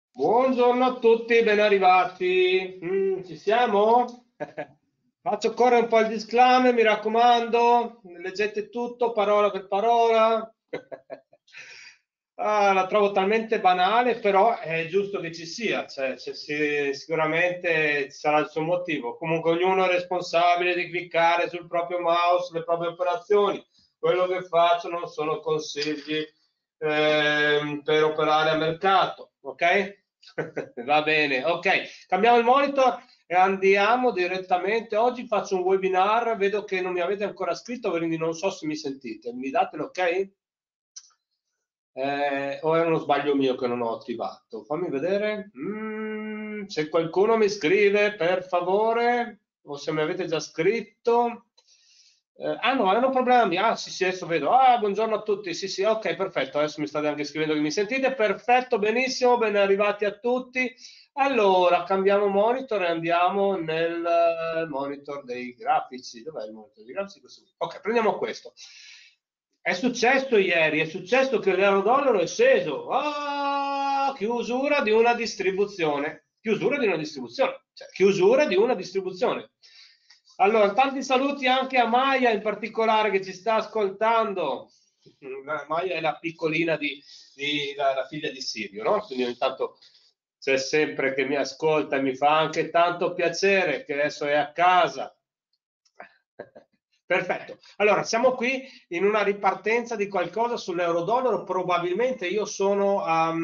Buongiorno a tutti, ben arrivati. Ci siamo? Faccio correre un po' il disclaimer, mi raccomando, leggete tutto parola per parola. La trovo talmente banale, però è giusto che ci sia, cioè, sicuramente ci sarà il suo motivo. Comunque ognuno è responsabile di cliccare sul proprio mouse, le proprie operazioni. Quello che faccio non sono consigli per operare a mercato, ok? Va bene, ok. Cambiamo il monitor e andiamo direttamente. Oggi faccio un webinar, vedo che non mi avete ancora scritto, quindi non so se mi sentite. Mi date l'ok? O è uno sbaglio mio che non ho attivato? Fammi vedere. Se qualcuno mi scrive, per favore, o se mi avete già scritto. Ah no, è un problema mio. Ah sì, sì, adesso vedo. Ah, buongiorno a tutti. Sì, sì, ok, perfetto. Adesso mi state anche scrivendo che mi sentite. Perfetto, benissimo, ben arrivati a tutti. Allora, cambiamo monitor e andiamo nel monitor dei grafici. Dov'è il monitor dei grafici? Ok, prendiamo questo. È successo ieri, è successo che l'euro-dollaro è sceso. Ah, chiusura di una distribuzione. Chiusura di una distribuzione. Cioè, chiusura di una distribuzione. Allora, tanti saluti anche a Maya in particolare che ci sta ascoltando. Maya è la piccolina la figlia di Silvio, no? Quindi ogni tanto c'è sempre che mi ascolta e mi fa anche tanto piacere che adesso è a casa. Perfetto. Allora, siamo qui in una ripartenza di qualcosa sull'euro-dollaro. Probabilmente io sono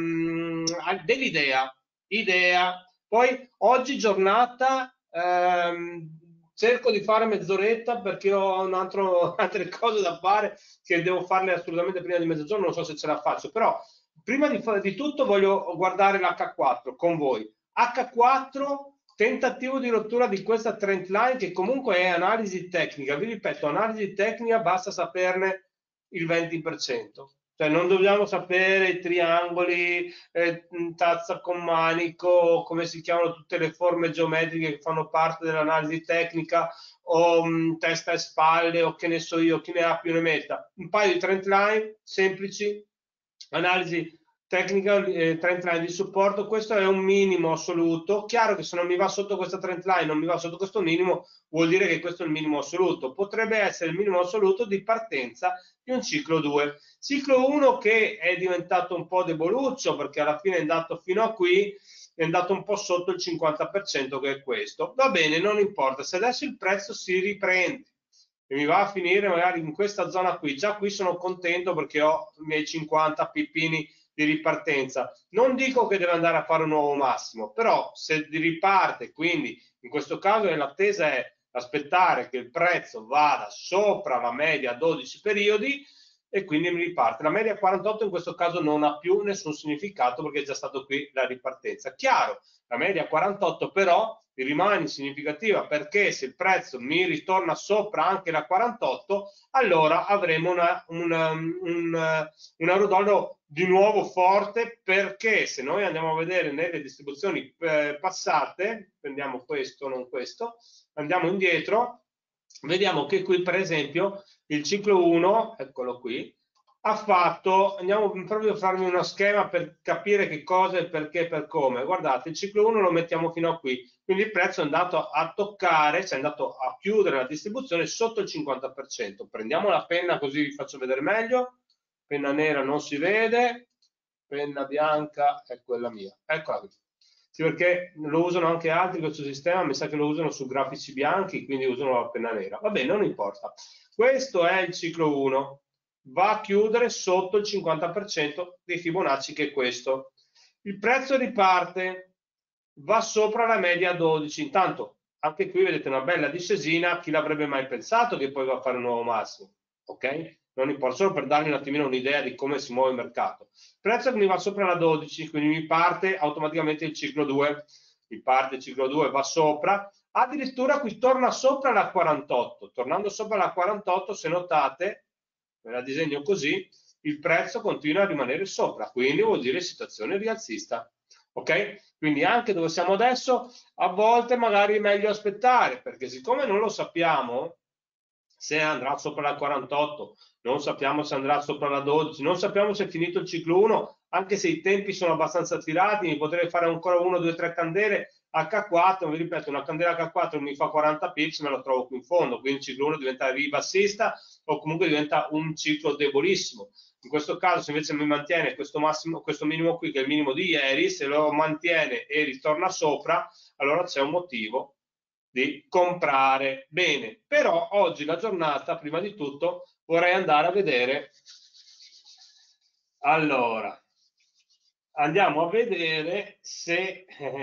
idea. Poi oggi giornata, cerco di fare mezz'oretta perché ho altre cose da fare che devo farle assolutamente prima di mezzogiorno, non so se ce la faccio, però prima di tutto voglio guardare l'H4 con voi. H4, tentativo di rottura di questa trend line che comunque è analisi tecnica. Vi ripeto, analisi tecnica basta saperne il 20%. Cioè non dobbiamo sapere i triangoli, tazza con manico, come si chiamano tutte le forme geometriche che fanno parte dell'analisi tecnica, o testa e spalle, o che ne so io, chi ne ha più ne metta. Un paio di trend line semplici, analisi tecnica, trend line di supporto, questo è un minimo assoluto. Chiaro che se non mi va sotto questa trend line, non mi va sotto questo minimo, vuol dire che questo è il minimo assoluto. Potrebbe essere il minimo assoluto di partenza di un ciclo 2. Ciclo 1 che è diventato un po' deboluccio perché alla fine è andato fino a qui, è andato un po' sotto il 50% che è questo. Va bene, non importa. Se adesso il prezzo si riprende e mi va a finire magari in questa zona qui, già qui sono contento perché ho i miei 50 pippini di ripartenza. Non dico che deve andare a fare un nuovo massimo, però se riparte, quindi in questo caso l'attesa è aspettare che il prezzo vada sopra la media a 12 periodi e quindi mi riparte. La media 48 in questo caso non ha più nessun significato perché è già stato qui la ripartenza. Chiaro, la media 48 però rimane significativa perché se il prezzo mi ritorna sopra anche la 48, allora avremo un euro-dollaro di nuovo forte perché se noi andiamo a vedere nelle distribuzioni passate, prendiamo questo, non questo, andiamo indietro, vediamo che qui per esempio il ciclo 1, eccolo qui, ha fatto, andiamo proprio a farmi uno schema per capire che cosa e perché e per come. Guardate, il ciclo 1 lo mettiamo fino a qui, quindi il prezzo è andato a toccare, cioè è andato a chiudere la distribuzione sotto il 50%. Prendiamo la penna così vi faccio vedere meglio. Penna nera non si vede, penna bianca è quella mia. Eccola qui. Sì, perché lo usano anche altri questo sistema, mi sa che lo usano su grafici bianchi, quindi usano la penna nera. Va bene, non importa. Questo è il ciclo 1, va a chiudere sotto il 50% dei Fibonacci che è questo. Il prezzo riparte, va sopra la media 12. Intanto, anche qui vedete una bella discesina, chi l'avrebbe mai pensato che poi va a fare un nuovo massimo? Ok? Non importa, solo per darvi un attimino un'idea di come si muove il mercato. Prezzo che mi va sopra la 12, quindi mi parte automaticamente il ciclo 2. Mi parte il ciclo 2, va sopra, addirittura qui torna sopra la 48. Tornando sopra la 48, se notate, ve la disegno così, il prezzo continua a rimanere sopra, quindi vuol dire situazione rialzista. Ok? Quindi anche dove siamo adesso, a volte magari è meglio aspettare, perché siccome non lo sappiamo, se andrà sopra la 48, non sappiamo se andrà sopra la 12, non sappiamo se è finito il ciclo 1, anche se i tempi sono abbastanza tirati, mi potrei fare ancora 1, 2, 3 candele H4, vi ripeto, una candela H4 mi fa 40 pips, me lo trovo qui in fondo, quindi il ciclo 1 diventa ribassista o comunque diventa un ciclo debolissimo. In questo caso, se invece mi mantiene questo massimo, questo minimo qui, che è il minimo di ieri, se lo mantiene e ritorna sopra, allora c'è un motivo di comprare bene. Però oggi la giornata, prima di tutto, vorrei andare a vedere. Allora, andiamo a vedere se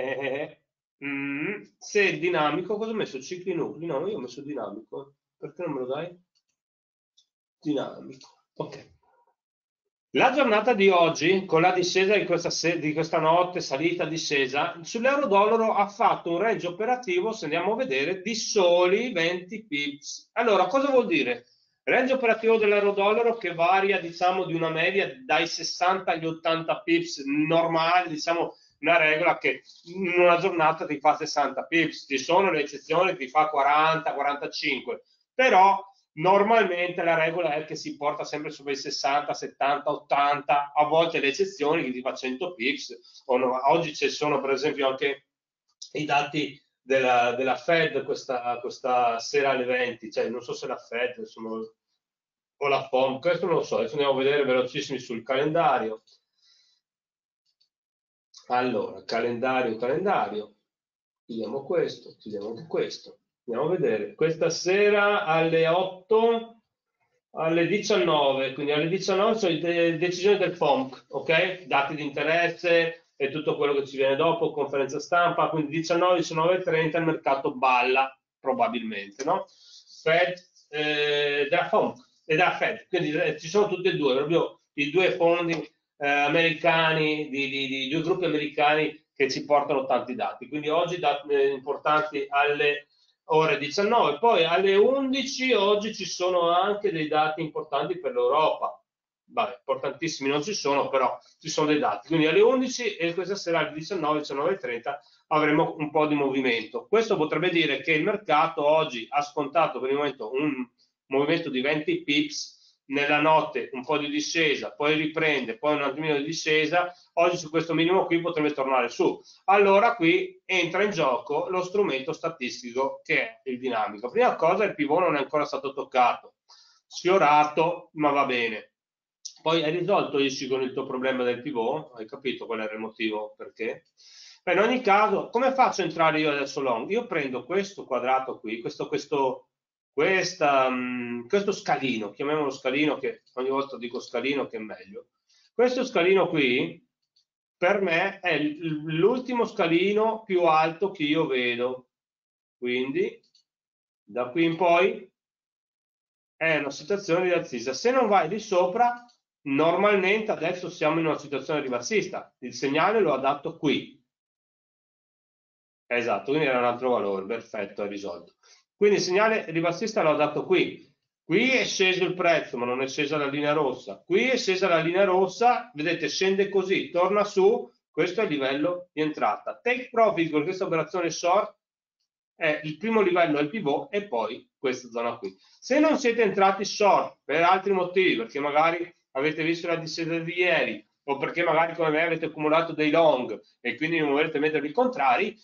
se è dinamico. Cosa ho messo? Cicli nuclei? No, io ho messo dinamico. Perché non me lo dai? Dinamico. Ok. La giornata di oggi, con la discesa di questa notte, salita, discesa, sull'euro-dollaro ha fatto un range operativo, se andiamo a vedere, di soli 20 pips. Allora, cosa vuol dire? Range operativo dell'euro-dollaro che varia, diciamo, di una media dai 60 agli 80 pips normali, diciamo, una regola che in una giornata ti fa 60 pips. Ci sono le eccezioni, ti fa 40, 45, però normalmente la regola è che si porta sempre sopra i 60, 70, 80, a volte le eccezioni che ti fa 100 pips. O no. Oggi ci sono per esempio anche i dati della Fed questa sera alle 20, cioè non so se la Fed o la FOM, questo non lo so, adesso andiamo a vedere velocissimi sul calendario. Allora, calendario, chiudiamo questo, chiudiamo anche questo. Andiamo a vedere, questa sera alle 8, alle 19, quindi alle 19 sono le decisioni del FOMC, ok? Dati di interesse e tutto quello che ci viene dopo, conferenza stampa, quindi 19, 19.30 il mercato balla, probabilmente, no? Fed, della FOMC e della Fed, quindi ci sono tutti e due, proprio i due fondi americani, di due gruppi americani che ci portano tanti dati. Quindi oggi dati importanti alle ore 19, poi alle 11 oggi ci sono anche dei dati importanti per l'Europa. Vabbè, importantissimi non ci sono, però ci sono dei dati. Quindi alle 11 e questa sera alle 19, 19.30 avremo un po' di movimento. Questo potrebbe dire che il mercato oggi ha scontato per il momento un movimento di 20 pips, nella notte un po' di discesa, poi riprende, poi un attimino di discesa, oggi su questo minimo qui potrebbe tornare su. Allora qui entra in gioco lo strumento statistico che è il dinamico. Prima cosa, il pivot non è ancora stato toccato, sfiorato, ma va bene. Poi hai risolto Isci con il tuo problema del pivot? Hai capito qual era il motivo? Perché? In ogni caso, come faccio a entrare io adesso long? Io prendo questo quadrato qui, questo scalino, chiamiamolo scalino, che ogni volta dico scalino che è meglio. Questo scalino qui, per me, è l'ultimo scalino più alto che io vedo. Quindi, da qui in poi, è una situazione rialzista. Se non vai di sopra, normalmente adesso siamo in una situazione ribassista. Il segnale lo adatto qui. Esatto, quindi era un altro valore, perfetto, è risolto. Quindi il segnale ribassista l'ho dato qui. Qui è sceso il prezzo, ma non è scesa la linea rossa. Qui è scesa la linea rossa, vedete, scende così, torna su, questo è il livello di entrata. Take profit con questa operazione short è il primo livello, è il pivot, e poi questa zona qui. Se non siete entrati short per altri motivi, perché magari avete visto la discesa di ieri, o perché magari come me avete accumulato dei long e quindi non volete mettervi contrari,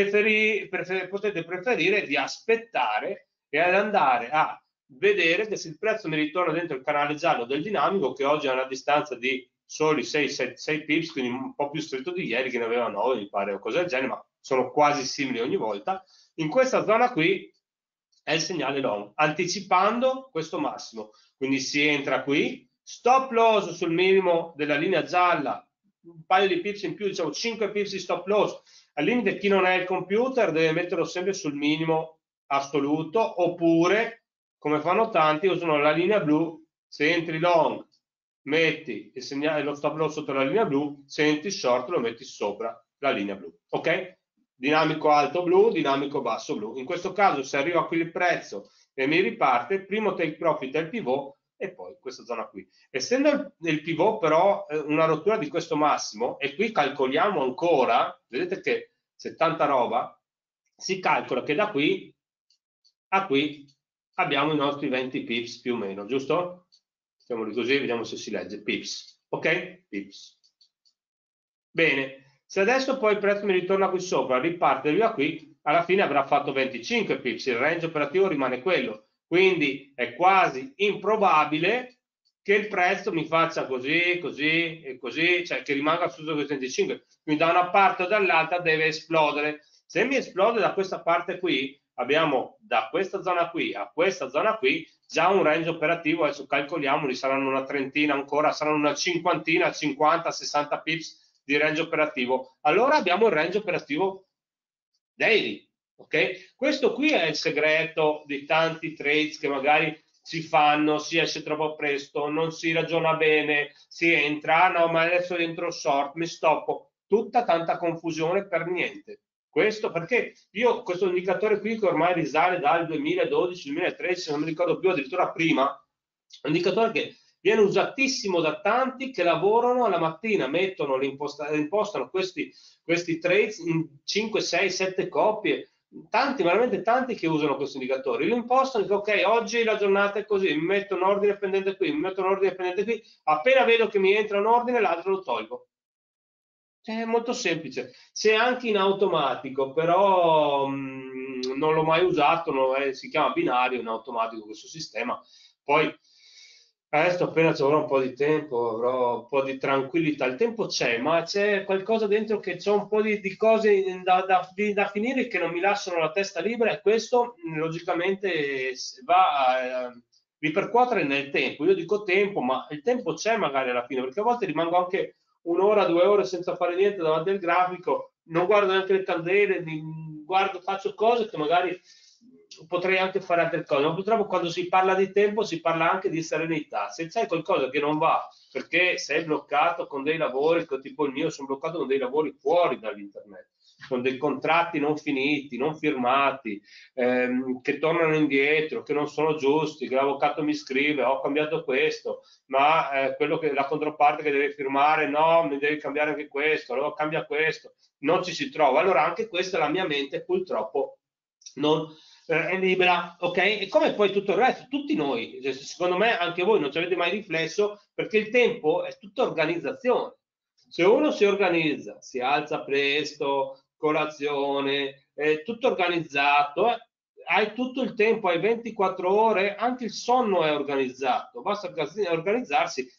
potete preferire di aspettare e ad andare a vedere che se il prezzo mi ritorna dentro il canale giallo del dinamico, che oggi è a una distanza di soli 6 pips, quindi un po' più stretto di ieri, che ne aveva 9 mi pare o cosa del genere, ma sono quasi simili ogni volta. In questa zona qui è il segnale long, anticipando questo massimo, quindi si entra qui, stop loss sul minimo della linea gialla, un paio di pips in più, diciamo 5 pips di stop loss. Al limite chi non è il computer deve metterlo sempre sul minimo assoluto, oppure come fanno tanti usano la linea blu. Se entri long metti il segnale, lo stop loss sotto la linea blu, se entri short lo metti sopra la linea blu, ok? Dinamico alto blu, dinamico basso blu. In questo caso se arriva qui il prezzo e mi riparte, il primo take profit è il pivot e poi questa zona qui. Essendo il pivot però una rottura di questo massimo, e qui calcoliamo ancora, vedete che c'è tanta roba, si calcola che da qui a qui abbiamo i nostri 20 pips più o meno, giusto? Mettiamoli così, vediamo se si legge, pips, ok? Pips. Bene, se adesso poi il prezzo mi ritorna qui sopra, riparte via qui, alla fine avrà fatto 25 pips, il range operativo rimane quello, quindi è quasi improbabile che il prezzo mi faccia così, così e così, cioè che rimanga su questi 25, quindi da una parte o dall'altra deve esplodere. Se mi esplode da questa parte qui, abbiamo da questa zona qui a questa zona qui già un range operativo, adesso calcoliamoli, saranno una trentina ancora, saranno una cinquantina, 50, 60 pips di range operativo. Allora abbiamo il range operativo daily, ok? Questo qui è il segreto di tanti trades che magari si fanno, si esce troppo presto, non si ragiona bene, si entra, no, ma adesso entro short, mi stoppo, tutta tanta confusione per niente. Questo perché io questo indicatore qui che ormai risale dal 2012-2013, non mi ricordo più, addirittura prima, un indicatore che viene usatissimo da tanti che lavorano alla mattina, impostano questi trades in 5, 6, 7 coppie, tanti, veramente tanti che usano questi indicatori, lo impostano e dicono ok, oggi la giornata è così, mi metto un ordine pendente qui, mi metto un ordine pendente qui, appena vedo che mi entra un ordine l'altro lo tolgo. È molto semplice, c'è anche in automatico, però non l'ho mai usato, si chiama binario in automatico questo sistema. Poi adesso appena ci avrò un po' di tempo, avrò un po' di tranquillità, il tempo c'è, ma c'è qualcosa dentro che c'è un po' di cose da finire che non mi lasciano la testa libera e questo logicamente va a ripercuotere nel tempo. Io dico tempo, ma il tempo c'è magari alla fine, perché a volte rimango anche un'ora, 2 ore senza fare niente davanti al grafico, non guardo neanche le candele, faccio cose che magari potrei anche fare altre cose, ma purtroppo quando si parla di tempo si parla anche di serenità. Se c'è qualcosa che non va perché sei bloccato con dei lavori, tipo il mio, sono bloccato con dei lavori fuori dall'internet, con dei contratti non finiti, non firmati, che tornano indietro, che non sono giusti, che l'avvocato mi scrive, ho cambiato questo, ma la controparte che deve firmare, no, mi devi cambiare anche questo, allora cambia questo, non ci si trova. Allora anche questa la mia mente purtroppo non è libera, ok? E come poi tutto il resto, tutti noi, secondo me anche voi non ci avete mai riflesso, perché il tempo è tutta organizzazione. Se uno si organizza, si alza presto, colazione, è tutto organizzato, hai tutto il tempo, hai 24 ore, anche il sonno è organizzato, basta organizzarsi.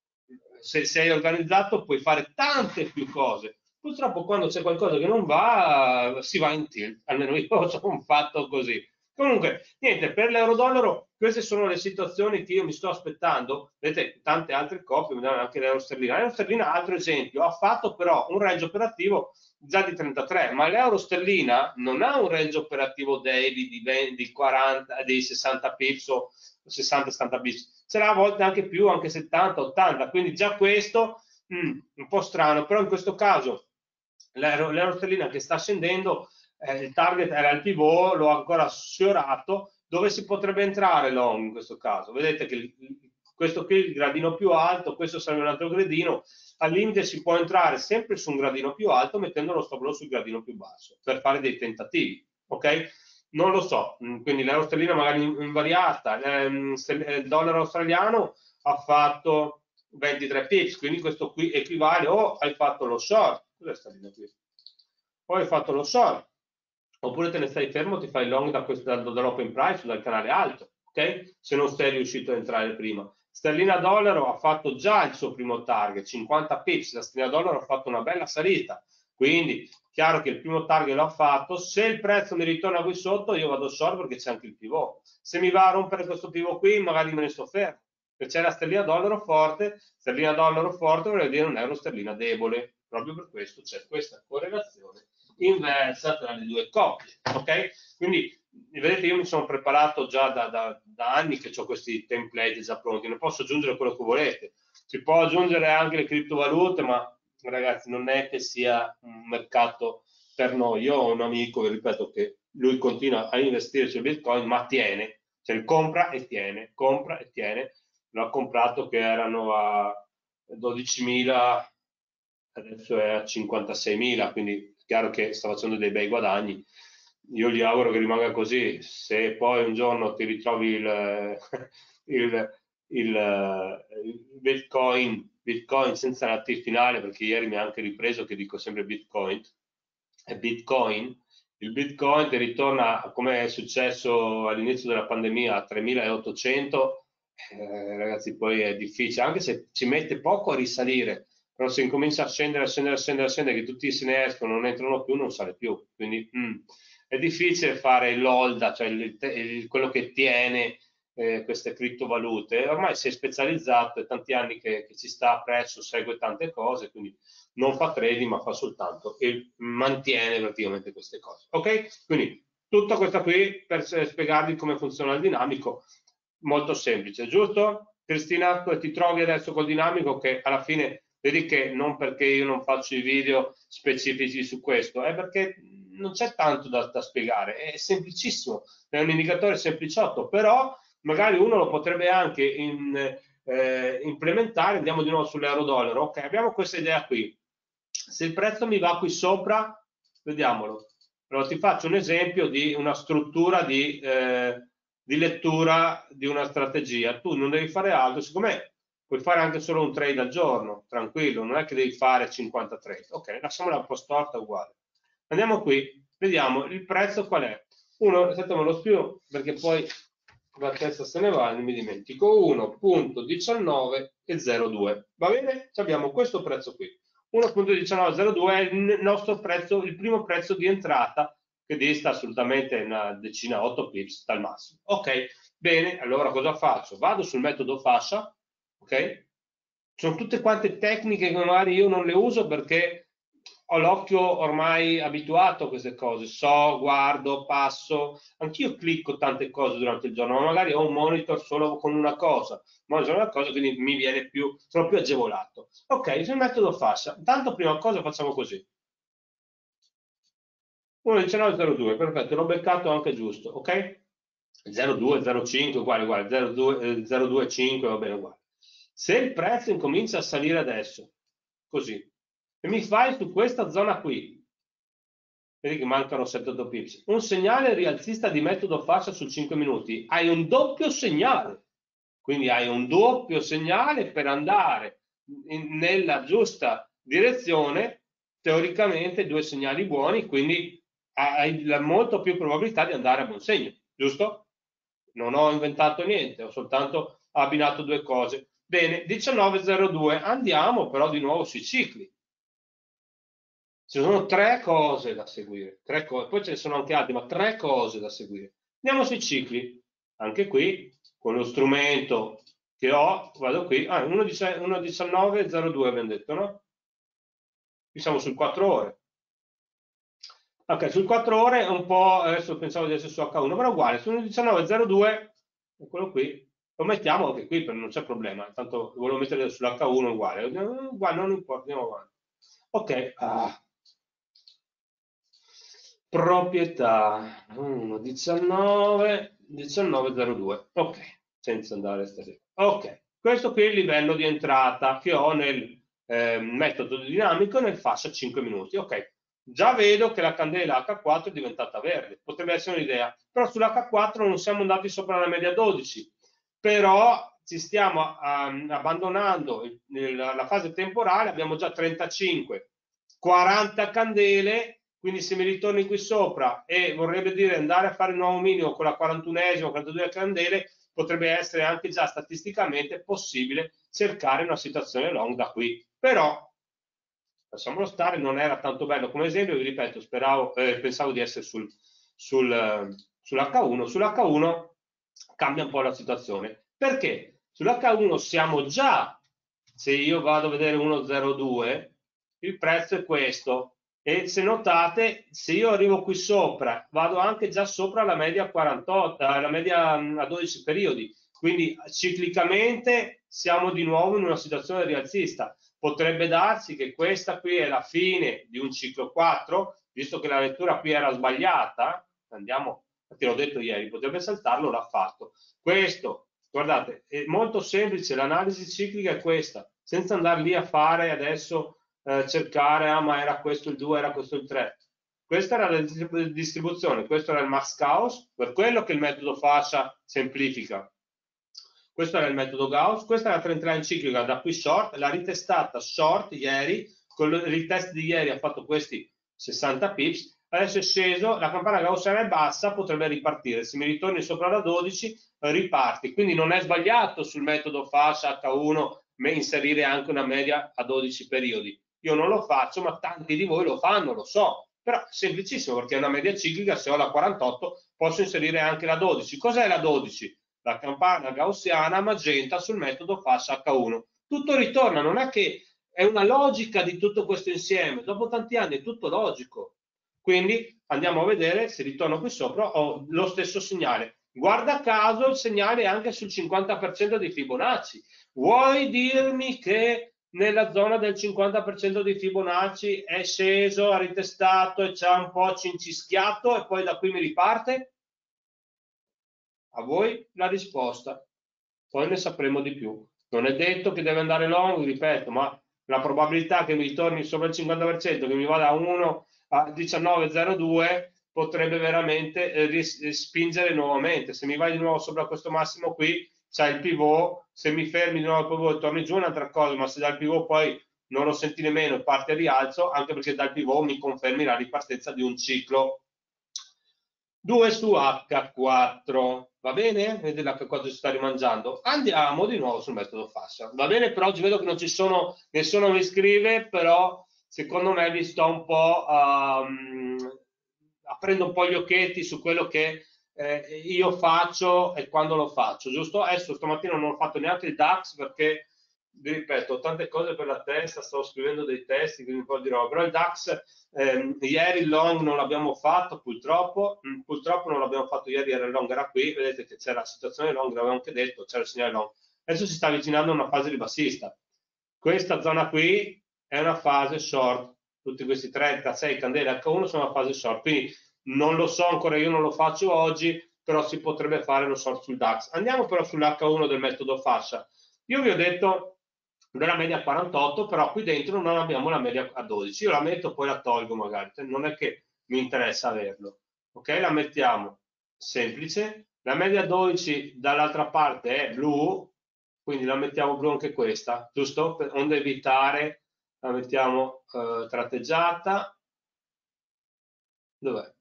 Se sei organizzato puoi fare tante più cose. Purtroppo quando c'è qualcosa che non va, si va in tilt, almeno io sono fatto così. Comunque, niente, per l'euro-dollaro queste sono le situazioni che io mi sto aspettando. Vedete, tante altre coppie, anche l'euro sterlina. L'euro sterlina, altro esempio, ha fatto però un range operativo già di 33, ma l'euro sterlina non ha un range operativo daily di 40, di 60 pips o 60-70 pips, ce l'ha a volte anche più, anche 70-80, quindi già questo un po' strano, però in questo caso l'euro sterlina che sta scendendo, il target era il pivot, l'ho ancora sfiorato, dove si potrebbe entrare long in questo caso. Vedete che questo qui è il gradino più alto, questo sarebbe un altro gradino, al limite si può entrare sempre su un gradino più alto mettendo lo stop loss sul gradino più basso per fare dei tentativi, ok? Non lo so, quindi l'euro sterlina magari invariata, il dollaro australiano ha fatto 23 pips, quindi questo qui equivale o hai fatto lo short, cos'è sta linea qui? O hai fatto lo short, oppure te ne stai fermo, ti fai long dall'open price, dal canale alto, ok? Se non sei riuscito a entrare prima. Sterlina dollaro ha fatto già il suo primo target, 50 pips, la sterlina dollaro ha fatto una bella salita, quindi chiaro che il primo target l'ho fatto, se il prezzo mi ritorna qui sotto io vado short perché c'è anche il pivot, se mi va a rompere questo pivot qui magari me ne sto fermo, perché c'è la sterlina dollaro forte vuol dire un euro sterlina debole, proprio per questo c'è questa correlazione inversa tra le due coppie, ok? Quindi vedete io mi sono preparato già da anni che ho questi template già pronti, ne posso aggiungere quello che volete, si può aggiungere anche le criptovalute, ma ragazzi non è che sia un mercato per noi. Io ho un amico, vi ripeto, che lui continua a investire sul Bitcoin, ma tiene, cioè compra e tiene, l'ha comprato che erano a 12.000, adesso è a 56.000, quindi è chiaro che sta facendo dei bei guadagni. io gli auguro che rimanga così. Se poi un giorno ti ritrovi il, il Bitcoin senza la T finale, perché ieri mi ha anche ripreso che dico sempre Bitcoin, è Bitcoin, il Bitcoin ti ritorna come è successo all'inizio della pandemia a 3.800, ragazzi, poi è difficile, anche se ci mette poco a risalire, però se incomincia a scendere, a scendere, a scendere, a scendere, che tutti se ne escono, non entrano più, non sale più. Quindi è difficile fare l'holda, cioè quello che tiene queste criptovalute. Ormai si è specializzato, è tanti anni che ci sta appresso, segue tante cose, quindi non fa trading, ma fa soltanto e mantiene praticamente queste cose. Ok? Quindi tutta questa qui per spiegarvi come funziona il dinamico, molto semplice, giusto? Cristina, ti trovi adesso col dinamico che alla fine vedi che non perché io non faccio i video specifici su questo, è perché non c'è tanto da spiegare, è semplicissimo, è un indicatore sempliciotto, però magari uno lo potrebbe anche implementare. Andiamo di nuovo sull'euro-dollaro. Ok, abbiamo questa idea qui. Se il prezzo mi va qui sopra, vediamolo. Allora ti faccio un esempio di una struttura di lettura di una strategia. Tu non devi fare altro, siccome puoi fare anche solo un trade al giorno, tranquillo, non è che devi fare 50 trade. Ok, lasciamola un po' storta uguale. Andiamo qui, vediamo il prezzo qual è. Uno, aspetta, me lo scrivo perché poi la testa se ne va e mi dimentico. 1.1902. Va bene? Abbiamo questo prezzo qui. 1.1902 è il nostro prezzo, il primo prezzo di entrata che dista assolutamente una decina, 8 pips dal massimo. Ok, bene, allora cosa faccio? Vado sul metodo fascia, ok? Sono tutte quante tecniche che magari io non le uso perché ho l'occhio ormai abituato a queste cose, so, guardo, passo, anch'io clicco tante cose durante il giorno, ma magari ho un monitor solo con una cosa, quindi mi viene più, sono più agevolato. Ok, sul metodo fascia, tanto prima cosa facciamo così. 1.1902, perfetto, l'ho beccato anche giusto, ok? 02, 05, uguale, uguale, 02, 025, va bene, uguale. Se il prezzo incomincia a salire adesso, così, e mi fai su questa zona qui, vedi che mancano 7-8 pips, un segnale rialzista di metodo fascia su 5 minuti, hai un doppio segnale, quindi hai un doppio segnale per andare nella giusta direzione, teoricamente due segnali buoni, quindi hai molto più probabilità di andare a buon segno, giusto? Non ho inventato niente, ho soltanto abbinato due cose. Bene, 19.02, andiamo però di nuovo sui cicli. Ci sono tre cose da seguire, tre cose. Poi ce ne sono anche altre, ma tre cose da seguire. Andiamo sui cicli, anche qui con lo strumento che ho, vado qui, 1.19.02 abbiamo detto, no? Qui siamo sul 4 ore. Ok, sul 4 ore è un po', adesso pensavo di essere su H1, però uguale, su 1.19.02, quello qui, lo mettiamo anche qui, non c'è problema, tanto volevo mettere sull'H1 uguale, uguale, non importa, andiamo avanti. Ok, proprietà 1.19.02, ok, senza andare a stare. Ok, questo qui è il livello di entrata che ho nel metodo dinamico nel fascia 5 minuti, ok. Già vedo che la candela H4 è diventata verde, potrebbe essere un'idea, però sull'H4 non siamo andati sopra la media 12, però ci stiamo abbandonando la fase temporale, abbiamo già 35, 40 candele, quindi se mi ritorni qui sopra e vorrebbe dire andare a fare il nuovo minimo con la 41esima, 42 candele, potrebbe essere anche già statisticamente possibile cercare una situazione long da qui. Però lasciamolo stare, non era tanto bello come esempio, vi ripeto, pensavo di essere sull'H1, sull'H1 cambia un po' la situazione, perché sull'H1 siamo già, se io vado a vedere 1,02, il prezzo è questo, e se notate, se io arrivo qui sopra, vado anche già sopra la media 48, la media a 12 periodi, quindi ciclicamente siamo di nuovo in una situazione rialzista. Potrebbe darsi che questa qui è la fine di un ciclo 4, visto che la lettura qui era sbagliata, andiamo, te l'ho detto ieri, potrebbe saltarlo, l'ha fatto. Questo, guardate, è molto semplice, l'analisi ciclica è questa, senza andare lì a fare adesso cercare, ma era questo il 2, era questo il 3. questa era la distribuzione, questo era il max chaos, per quello che il metodo fascia semplifica. Questo era il metodo Gauss, questa è la trendline ciclica da qui short, l'ha ritestata short ieri, con il retest di ieri ha fatto questi 60 pips, adesso è sceso, la campana gaussiana è bassa, potrebbe ripartire, se mi ritorni sopra la 12 riparti, quindi non è sbagliato sul metodo fascia H1 inserire anche una media a 12 periodi. Io non lo faccio, ma tanti di voi lo fanno, lo so, però è semplicissimo perché è una media ciclica, se ho la 48 posso inserire anche la 12. Cos'è la 12? La campana gaussiana magenta sul metodo fascia H1. Tutto ritorna, non è che è una logica di tutto questo insieme, dopo tanti anni è tutto logico. Quindi andiamo a vedere se ritorno qui sopra ho lo stesso segnale. Guarda caso il segnale è anche sul 50% di Fibonacci. Vuoi dirmi che nella zona del 50% di Fibonacci è sceso, ha ritestato e ci ha un po' cincischiato e poi da qui mi riparte? A voi la risposta, poi ne sapremo di più. Non è detto che deve andare long, ripeto, ma la probabilità che mi ritorni sopra il 50%, che mi vada a 1 a 19,02 potrebbe veramente spingere nuovamente. Se mi vai di nuovo sopra questo massimo qui, c'è il pivot, se mi fermi di nuovo il pivot e torni giù è un'altra cosa, ma se dal pivot poi non lo senti nemmeno e parte a rialzo, anche perché dal pivot mi confermi la ripartenza di un ciclo. 2 su H4, va bene? Vedete l'H4 si sta rimangiando. Andiamo di nuovo sul metodo fascia. Va bene, però oggi vedo che non ci sono, nessuno mi scrive, però secondo me vi sto un po' aprendo un po' gli occhetti su quello che io faccio e quando lo faccio, giusto? Adesso stamattina non ho fatto neanche il DAX perché, vi ripeto, ho tante cose per la testa, stavo scrivendo dei testi, quindi un po' di roba, però il DAX ieri il long non l'abbiamo fatto, purtroppo non l'abbiamo fatto ieri, il long era qui, vedete che c'era la situazione long, l'avevo anche detto, c'era il segnale long. Adesso si sta avvicinando a una fase ribassista. Questa zona qui è una fase short, tutti questi 36 candele H1 sono una fase short, quindi non lo so ancora, io non lo faccio oggi, però si potrebbe fare lo short sul DAX. Andiamo però sull'H1 del metodo fascia. Io vi ho detto della media a 48, però qui dentro non abbiamo la media a 12. Io la metto, poi la tolgo magari, non è che mi interessa averlo. Ok, la mettiamo semplice. La media a 12 dall'altra parte è blu, quindi la mettiamo blu anche questa, giusto? Per onde evitare, la mettiamo tratteggiata. Dov'è?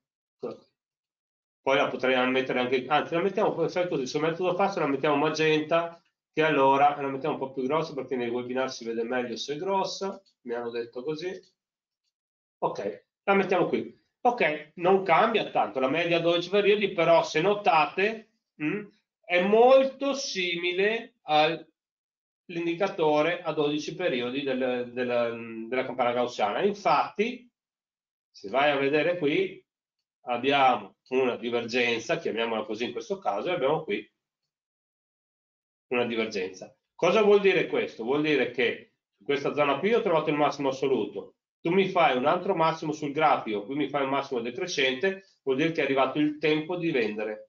Poi la potrei mettere anche, anzi la mettiamo così, sul metodo faccio la mettiamo magenta, che allora la mettiamo un po' più grossa perché nei webinar si vede meglio se è grossa, mi hanno detto così. Ok, la mettiamo qui. Ok, non cambia tanto, la media 12 periodi, però se notate è molto simile all'indicatore a 12 periodi della campana gaussiana. Infatti, se vai a vedere qui, abbiamo una divergenza, chiamiamola così in questo caso, e abbiamo qui una divergenza. Cosa vuol dire questo? Vuol dire che su questa zona qui ho trovato il massimo assoluto. Tu mi fai un altro massimo sul grafico, qui mi fai un massimo decrescente, vuol dire che è arrivato il tempo di vendere.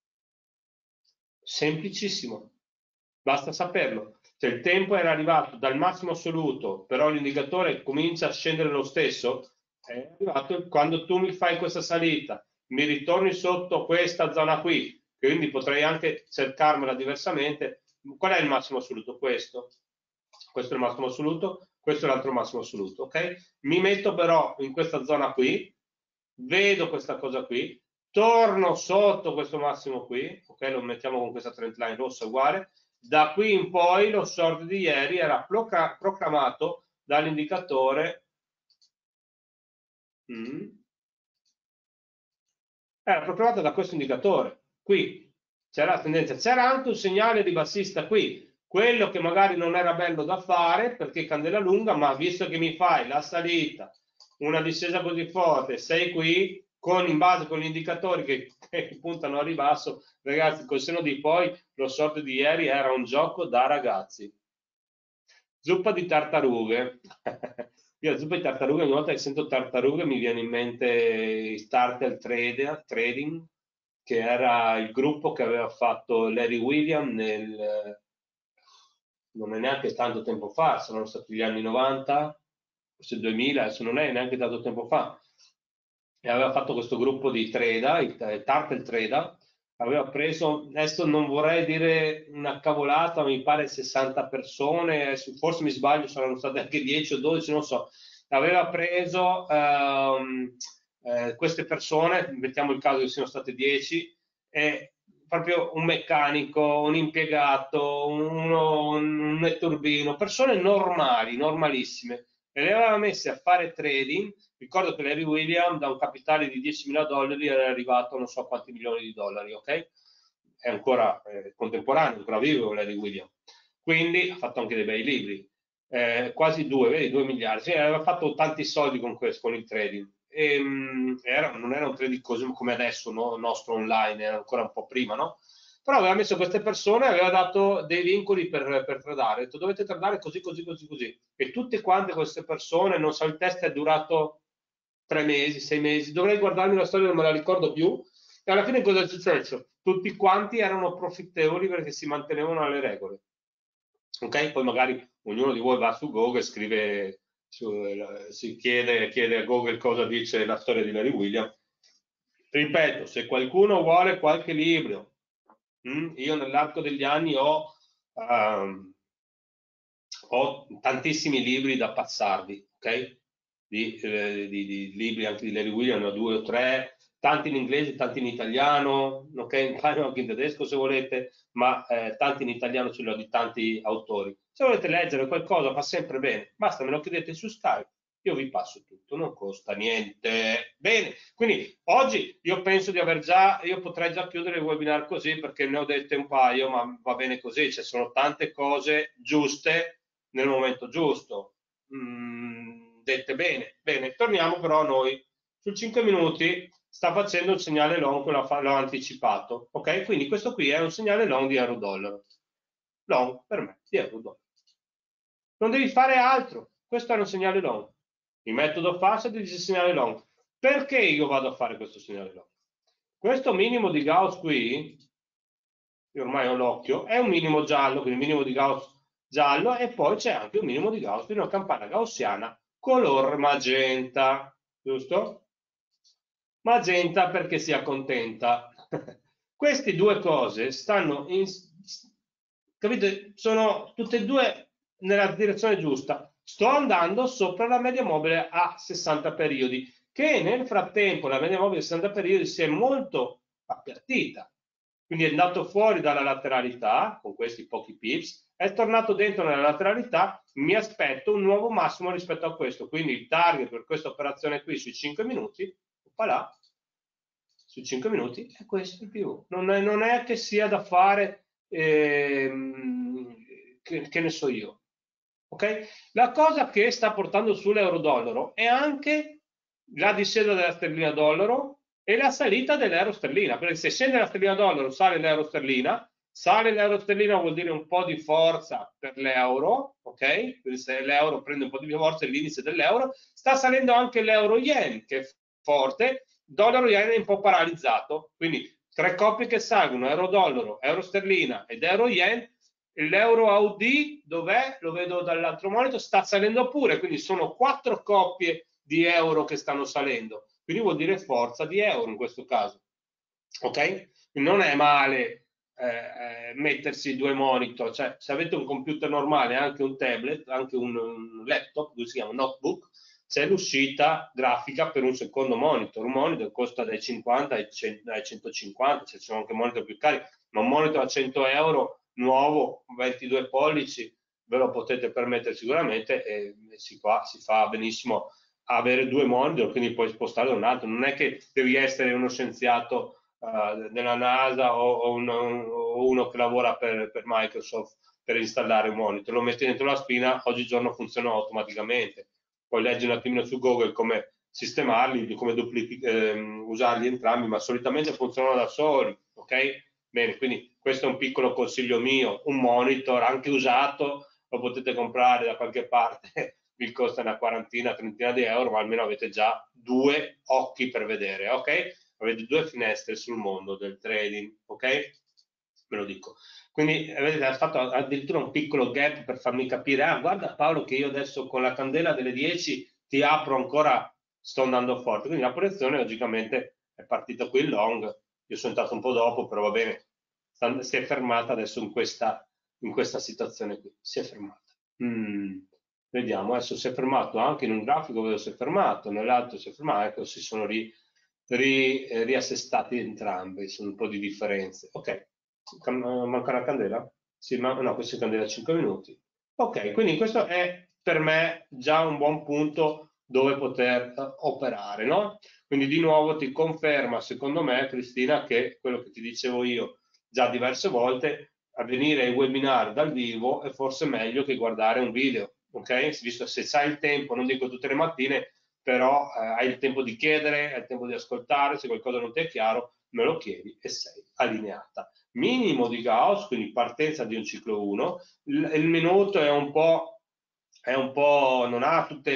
Semplicissimo, basta saperlo. Se il tempo era arrivato dal massimo assoluto, però l'indicatore comincia a scendere lo stesso, è arrivato quando tu mi fai questa salita, mi ritorni sotto questa zona qui, quindi potrei anche cercarmela diversamente. Qual è il massimo assoluto? Questo. Questo è il massimo assoluto, questo è l'altro massimo assoluto, ok? Mi metto però in questa zona qui, vedo questa cosa qui, torno sotto questo massimo qui, ok? Lo mettiamo con questa trend line rossa uguale. Da qui in poi lo short di ieri era proclamato dall'indicatore era proclamato da questo indicatore qui, c'era la tendenza, c'era anche un segnale ribassista qui, quello che magari non era bello da fare perché candela lunga, ma visto che mi fai la salita, una discesa così forte, sei qui in base con gli indicatori che puntano a ribasso, ragazzi, col seno di poi lo short di ieri era un gioco da ragazzi. Zuppa di tartarughe. Io la zuppa di tartarughe, ogni volta che sento tartarughe mi viene in mente Startel Trading, che era il gruppo che aveva fatto Larry William non è neanche tanto tempo fa, sono stati gli anni 90, forse 2000, adesso non è neanche tanto tempo fa. e aveva fatto questo gruppo di trader, il Turtle Trader, aveva preso, adesso non vorrei dire una cavolata, mi pare 60 persone, forse mi sbaglio, saranno state anche 10 o 12, non so, aveva preso queste persone, mettiamo il caso che siano state 10, e proprio un meccanico, un impiegato, un netturbino, persone normali, normalissime, e le aveva messe a fare trading. Ricordo che Larry Williams da un capitale di $10.000 era arrivato a non so quanti milioni di dollari, ok? È ancora contemporaneo, ancora vivo Larry Williams. Quindi ha fatto anche dei bei libri, quasi 2, vedi, 2 miliardi. Sì, aveva fatto tanti soldi con questo, con il trading. Non era un trading così come adesso, no? Nostro online, era ancora un po' prima, no? Però aveva messo queste persone, aveva dato dei vincoli per tradare, ha detto dovete tradare così, così, così, così. E tutte quante queste persone, non so, il test è durato 3 mesi, 6 mesi, dovrei guardarmi la storia, non me la ricordo più, e alla fine cosa è successo? Tutti quanti erano profittevoli perché si mantenevano alle regole. Ok? Poi magari ognuno di voi va su Google e scrive, si chiede a Google cosa dice la storia di Larry Williams. Ripeto, se qualcuno vuole qualche libro, io nell'arco degli anni ho tantissimi libri da passarvi, ok? Di libri anche di Larry Williams, ne ho 2 o 3, tanti in inglese, tanti in italiano, ok? Imparo anche in tedesco se volete, ma tanti in italiano ce li ho di tanti autori. Se volete leggere qualcosa va sempre bene, basta me lo chiedete su Skype, io vi passo tutto, non costa niente. Bene, quindi oggi io penso di aver già, io potrei già chiudere il webinar così perché ne ho dette un paio, ma va bene così, ci sono tante cose giuste nel momento giusto. Dette bene. Bene, torniamo però a noi. Su 5 minuti sta facendo il segnale long, l'ho anticipato. Ok? Quindi questo qui è un segnale long di euro-dollaro. Long per me, di euro-dollaro. Non devi fare altro. Questo è un segnale long. Il metodo FAST dice segnale long. Perché io vado a fare questo segnale long? Questo minimo di Gauss qui, io ormai ho l'occhio, è un minimo giallo, quindi minimo di Gauss giallo, e poi c'è anche un minimo di Gauss, quindi una campana gaussiana color magenta, giusto? Magenta perché si accontenta. Queste due cose stanno in, capite? Sono tutte e due nella direzione giusta. Sto andando sopra la media mobile a 60 periodi, che nel frattempo la media mobile a 60 periodi si è molto appiattita. Quindi è andato fuori dalla lateralità con questi pochi pips, è tornato dentro nella lateralità, mi aspetto un nuovo massimo rispetto a questo. Quindi il target per questa operazione qui sui 5 minuti, là, sui 5 minuti, è questo il più. Non è che sia da fare, che ne so io. Okay? La cosa che sta portando sull'euro-dollaro è anche la discesa della sterlina dollaro e la salita dell'euro sterlina, perché se scende la sterlina dollaro sale l'euro sterlina vuol dire un po' di forza per l'euro, ok? Quindi se l'euro prende un po' di forza l'indice dell'euro, sta salendo anche l'euro yen che è forte, dollaro yen è un po' paralizzato, quindi 3 coppie che salgono, euro dollaro, euro sterlina ed euro yen. L'euro AUD dov'è? Lo vedo dall'altro monitor, sta salendo pure, quindi sono 4 coppie di euro che stanno salendo, quindi vuol dire forza di euro in questo caso, ok? Quindi non è male mettersi 2 monitor, cioè se avete un computer normale, anche un tablet, anche un laptop, che si chiama notebook, c'è l'uscita grafica per un secondo monitor. Un monitor costa dai 50 ai 150, ci sono anche monitor più cari, ma un monitor a 100 euro nuovo, 22 pollici, ve lo potete permettere sicuramente e si fa benissimo avere 2 monitor, quindi puoi spostare da un altro. Non è che devi essere uno scienziato della NASA o uno che lavora per Microsoft per installare un monitor. Lo metti dentro la spina, oggigiorno funziona automaticamente. Poi leggi un attimino su Google come sistemarli, come usarli entrambi, ma solitamente funzionano da soli, ok? Bene, quindi questo è un piccolo consiglio mio, un monitor anche usato lo potete comprare da qualche parte, vi costa una quarantina, trentina di euro, ma almeno avete già 2 occhi per vedere, ok? Avete 2 finestre sul mondo del trading, ok? Ve lo dico. Quindi avete fatto addirittura un piccolo gap per farmi capire, guarda Paolo che io adesso con la candela delle 10 ti apro ancora sto andando forte, quindi la proiezione logicamente è partita qui in long, io sono entrato un po' dopo, però va bene, si è fermata adesso in questa situazione qui, si è fermata. Vediamo, adesso si è fermato anche in un grafico, vedo si è fermato, nell'altro si è fermato, ecco, si sono riassestati entrambi, sono un po' di differenze. Ok, manca una candela? Sì, ma no, questa è candela a 5 minuti. Ok, quindi questo è per me già un buon punto dove poter operare, no? Quindi di nuovo ti conferma, secondo me, Cristina, che quello che ti dicevo io già diverse volte, a venire ai webinar dal vivo è forse meglio che guardare un video, ok? Visto se hai il tempo, non dico tutte le mattine, però hai il tempo di chiedere, hai il tempo di ascoltare, se qualcosa non ti è chiaro, me lo chiedi e sei allineata. Minimo di Gauss, quindi partenza di un ciclo 1, il minuto è un po', non ha tutti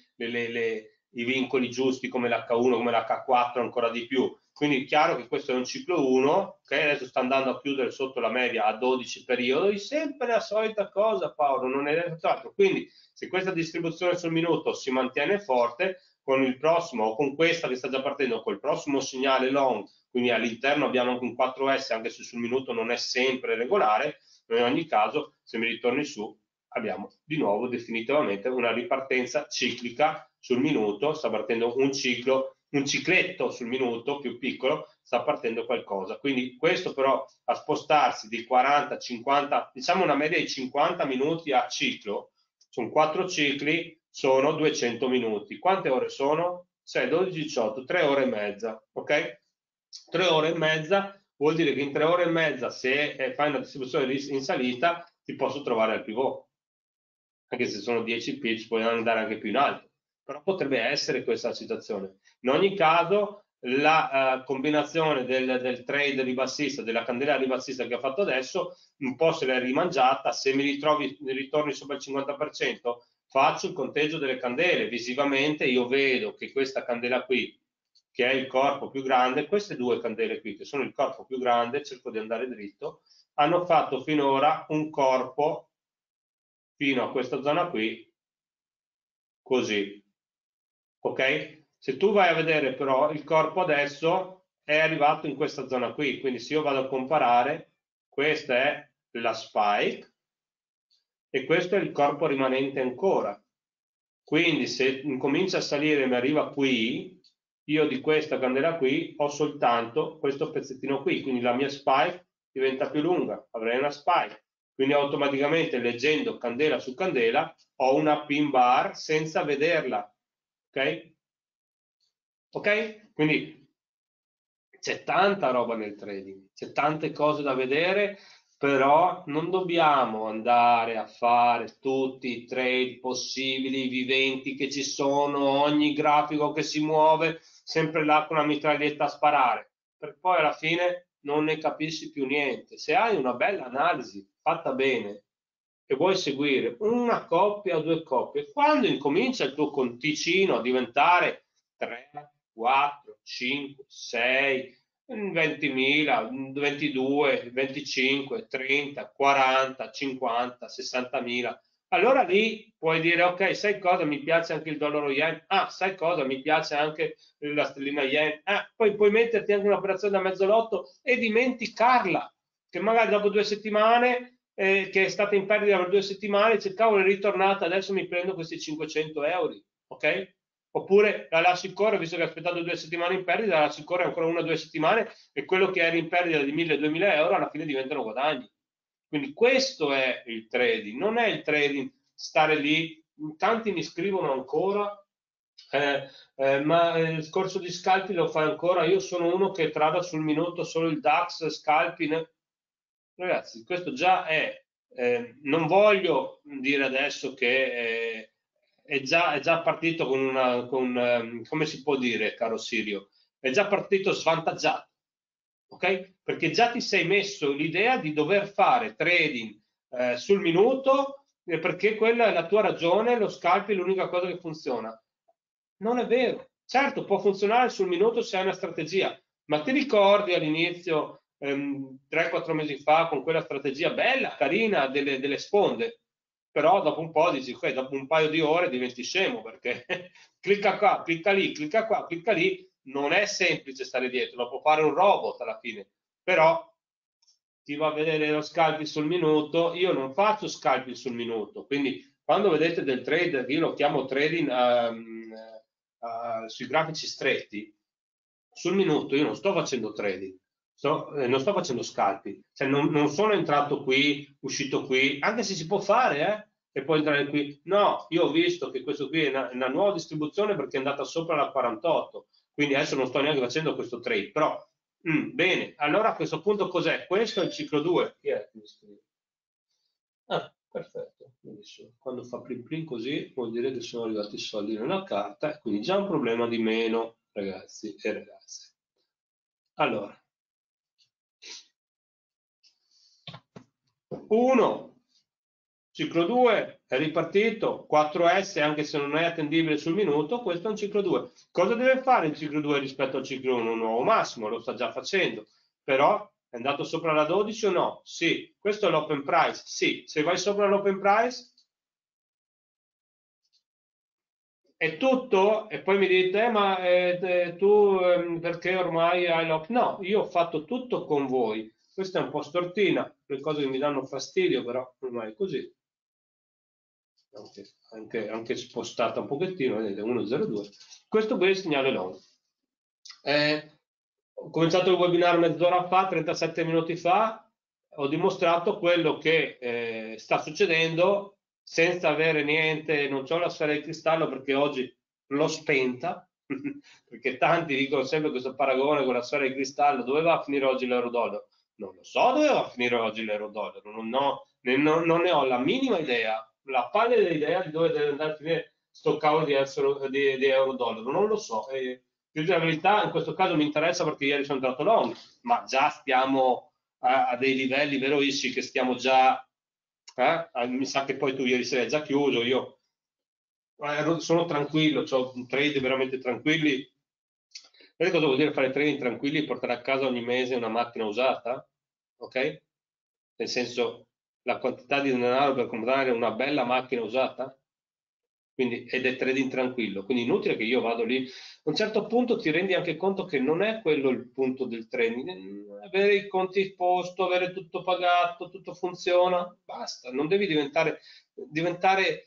i vincoli giusti come l'H1, come l'H4, ancora di più. Quindi è chiaro che questo è un ciclo 1, che adesso sta andando a chiudere sotto la media a 12 periodi, sempre la solita cosa Paolo, non è detto altro. Quindi se questa distribuzione sul minuto si mantiene forte, con il prossimo o con questa che sta già partendo, col prossimo segnale long, quindi all'interno abbiamo anche un 4S, anche se sul minuto non è sempre regolare, ma in ogni caso se mi ritorni su abbiamo di nuovo definitivamente una ripartenza ciclica sul minuto, sta partendo un ciclo, un cicletto sul minuto più piccolo, sta partendo qualcosa. Quindi questo però a spostarsi di 40, 50, diciamo una media di 50 minuti a ciclo, sono 4 cicli, sono 200 minuti. Quante ore sono? 6, 12, 18, 3 ore e mezza, ok? 3 ore e mezza vuol dire che in 3 ore e mezza, se fai una distribuzione in salita, ti posso trovare al pivot. Anche se sono 10 pitch, puoi andare anche più in alto. Però potrebbe essere questa la situazione. In ogni caso, la combinazione del trade ribassista, della candela ribassista che ho fatto adesso, un po' se l'è rimangiata. Se mi ritorni sopra il 50%, faccio il conteggio delle candele. Visivamente io vedo che questa candela qui, che è il corpo più grande, queste due candele qui, che sono il corpo più grande, cerco di andare dritto, hanno fatto finora un corpo fino a questa zona qui, così, ok? Se tu vai a vedere però il corpo adesso è arrivato in questa zona qui, quindi se io vado a comparare, questa è la spike e questo è il corpo rimanente ancora. Quindi se incomincia a salire e mi arriva qui, io di questa candela qui ho soltanto questo pezzettino qui, quindi la mia spike diventa più lunga, avrei una spike. Quindi automaticamente leggendo candela su candela ho una pin bar senza vederla. Ok? Ok? Quindi c'è tanta roba nel trading, c'è tante cose da vedere, però non dobbiamo andare a fare tutti i trade possibili, viventi che ci sono, ogni grafico che si muove, sempre là con la mitraglietta a sparare, per poi alla fine non ne capisci più niente. Se hai una bella analisi fatta bene e vuoi seguire una coppia o due coppie, quando incomincia il tuo conticino a diventare 3, 4, 5, 6, 20.000, 22, 25, 30, 40, 50, 60.000. Allora lì puoi dire, ok, sai cosa? Mi piace anche il dollaro yen. Ah, sai cosa? Mi piace anche la sterlina yen. Ah, poi puoi metterti anche un'operazione da mezzo lotto e dimenticarla, che magari dopo 2 settimane, che è stata in perdita per 2 settimane, dice, cavolo, è ritornata, adesso mi prendo questi 500 euro, ok? Oppure la lasci correre, visto che hai aspettato 2 settimane in perdita, la lasci correre ancora 1 o 2 settimane e quello che era in perdita di 1.000-2.000 euro alla fine diventano guadagni. Quindi questo è il trading, non è il trading stare lì. Tanti mi scrivono ancora, ma il corso di scalping lo fai ancora? Io sono uno che trada sul minuto solo il DAX, scalping. Ragazzi, questo già non voglio dire adesso che è già partito come si può dire, caro Sirio, è già partito svantaggiato, ok? Perché già ti sei messo l'idea di dover fare trading sul minuto perché quella è la tua ragione, lo scalping è l'unica cosa che funziona. Non è vero. Certo, può funzionare sul minuto se hai una strategia, ma ti ricordi all'inizio, 3-4 mesi fa, con quella strategia bella, carina, delle sponde? però dopo un po' dici, ok, dopo un paio di ore diventi scemo, perché clicca qua, clicca lì, clicca qua, clicca lì, non è semplice stare dietro, lo può fare un robot alla fine, però ti va a vedere lo scalping sul minuto. Io non faccio scalping sul minuto, quindi quando vedete del trade, io lo chiamo trading sui grafici stretti, sul minuto io non sto facendo trading, non sto facendo scalping, cioè non sono entrato qui, uscito qui, anche se si può fare, e poi entrare qui. No, io ho visto che questo qui è una nuova distribuzione perché è andata sopra la 48, quindi adesso non sto neanche facendo questo trade, però bene, allora a questo punto cos'è? Questo è il ciclo 2. Chi è che mi scrive? Ah, perfetto. Benissimo. Quando fa plim plim così vuol dire che sono arrivati i soldi nella carta, quindi già un problema di meno, ragazzi e ragazze. Allora, 1, ciclo 2 è ripartito, 4S anche se non è attendibile sul minuto, questo è un ciclo 2. Cosa deve fare il ciclo 2 rispetto al ciclo 1? Un nuovo massimo, lo sta già facendo, però è andato sopra la 12 o no? Sì. Questo è l'open price? Sì. Se vai sopra l'open price è tutto? E poi mi dite, ma tu perché ormai hai l'open? No, io ho fatto tutto con voi. Questa è un po' stortina, le cose che mi danno fastidio, però ormai è così. Anche spostata un pochettino, vedete, 1,02. Questo qui è il segnale long. Ho cominciato il webinar mezz'ora fa, 37 minuti fa, ho dimostrato quello che sta succedendo senza avere niente, non ho la sfera di cristallo perché oggi l'ho spenta, perché tanti dicono sempre questo paragone con la sfera di cristallo, dove va a finire oggi l'euro-dollaro? Non lo so dove va a finire oggi l'euro-dollaro, non ne ho la minima idea, la pallida idea di dove deve andare a finire sto cavolo di euro-dollaro, non lo so. Più della verità, in questo caso mi interessa perché ieri sono entrato long, ma già stiamo a dei livelli veroissi che stiamo già, mi sa che poi tu ieri sera hai già chiuso, io sono tranquillo, ho un trade veramente tranquilli. Vedete cosa vuol dire fare trading tranquilli e portare a casa ogni mese una macchina usata? Ok? Nel senso, la quantità di denaro per comprare una bella macchina usata? Quindi, ed è trading tranquillo, quindi inutile che io vado lì. A un certo punto ti rendi anche conto che non è quello il punto del trading, avere i conti a posto, avere tutto pagato, tutto funziona, basta, non devi diventare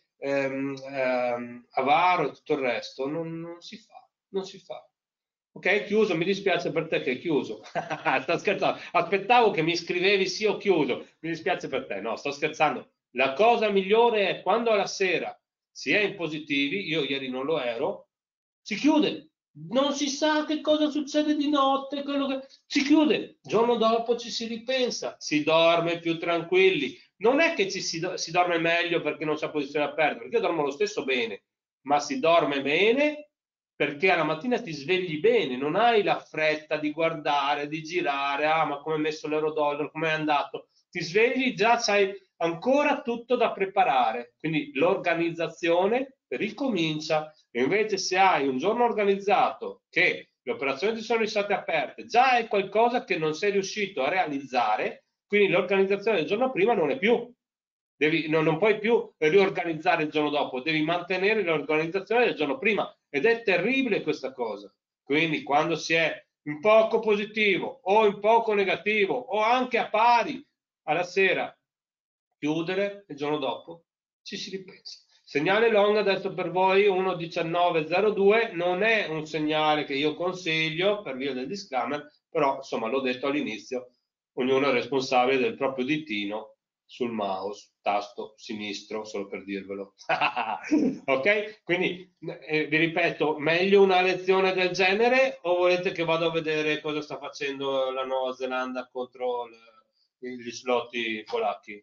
avaro e tutto il resto, non si fa, non si fa. Ok, chiuso, mi dispiace per te che è chiuso. Sto scherzando, aspettavo che mi scrivevi sì ho chiuso, mi dispiace per te, no, sto scherzando. La cosa migliore è quando alla sera si è in positivi, io ieri non lo ero, si chiude, non si sa che cosa succede di notte, si chiude, il giorno dopo ci si ripensa, si dorme più tranquilli, non è che si dorme meglio perché non c'è posizione a perdere, perché io dormo lo stesso bene, ma si dorme bene perché alla mattina ti svegli bene, non hai la fretta di guardare, di girare, ma come è messo l'euro-dollaro, come è andato, ti svegli, già c'hai ancora tutto da preparare, quindi l'organizzazione ricomincia. E invece se hai un giorno organizzato che le operazioni ti sono state aperte, già è qualcosa che non sei riuscito a realizzare, quindi l'organizzazione del giorno prima non è più. Non puoi più riorganizzare il giorno dopo, devi mantenere l'organizzazione del giorno prima ed è terribile questa cosa. Quindi quando si è in poco positivo o in poco negativo o anche a pari alla sera, chiudere il giorno dopo ci si ripensa. Segnale long adesso per voi 1,1902 non è un segnale che io consiglio per via del disclaimer, però insomma l'ho detto all'inizio, ognuno è responsabile del proprio ditino sul mouse, tasto sinistro, solo per dirvelo. Ok? Quindi vi ripeto, meglio una lezione del genere o volete che vado a vedere cosa sta facendo la Nuova Zelanda contro gli slotti polacchi?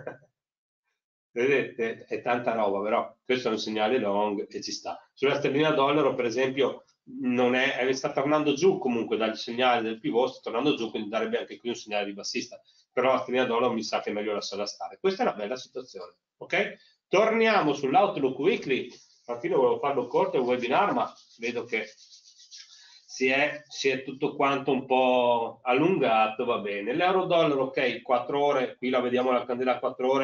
Vedete, è tanta roba, però questo è un segnale long e ci sta. Sulla sterlina dollaro, per esempio, non sta tornando giù comunque dal segnale del pivot, sta tornando giù, quindi darebbe anche qui un segnale di bassista, però la sterlina dollaro mi sa che è meglio lasciarla stare. Questa è una bella situazione, ok? Torniamo sull'Outlook Weekly, alla fine volevo farlo corto il webinar, ma vedo che si è tutto quanto un po' allungato, va bene. L'euro dollaro, ok, 4 ore, qui la vediamo la candela a 4 ore,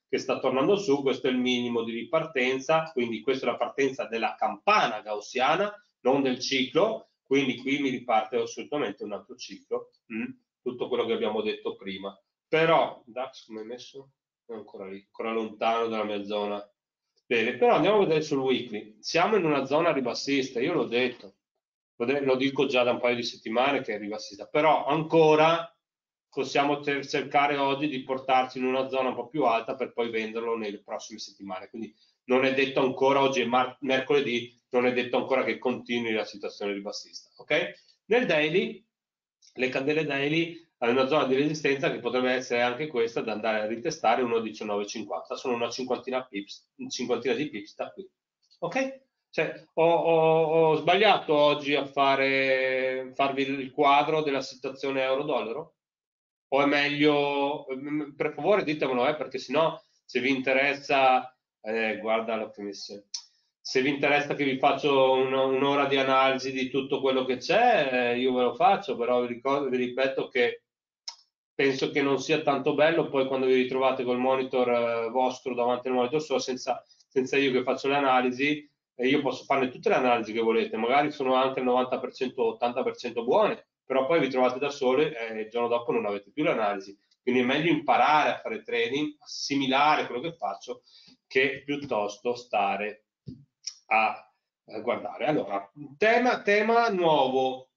che sta tornando su, questo è il minimo di ripartenza, quindi questa è la partenza della campana gaussiana, non del ciclo, quindi qui mi riparte assolutamente un altro ciclo, tutto quello che abbiamo detto prima. Però, DAX come è messo? È ancora lì, ancora lontano dalla mia zona. Bene, però andiamo a vedere sul weekly. Siamo in una zona ribassista, io l'ho detto, lo dico già da un paio di settimane che è ribassista, però ancora possiamo cercare oggi di portarci in una zona un po' più alta per poi venderlo nelle prossime settimane. Quindi non è detto ancora, oggi è mercoledì, non è detto ancora che continui la situazione ribassista. Ok? Nel daily, le candele daily hanno una zona di resistenza che potrebbe essere anche questa da andare a ritestare 1,1950, sono una cinquantina di pips da qui. Ok? Cioè, ho sbagliato oggi a farvi il quadro della situazione euro-dollaro? O è meglio, per favore ditemelo, perché sennò se vi interessa, guarda l'ho messo. Se vi interessa che vi faccio un'ora di analisi di tutto quello che c'è, io ve lo faccio, però vi ripeto che penso che non sia tanto bello poi quando vi ritrovate col monitor vostro davanti al monitor suo senza io che faccio le analisi, e io posso farne tutte le analisi che volete, magari sono anche il 90% o 80% buone, però poi vi trovate da sole e il giorno dopo non avete più l'analisi. Quindi è meglio imparare a fare trading, assimilare quello che faccio, che piuttosto stare a guardare. Allora, tema nuovo.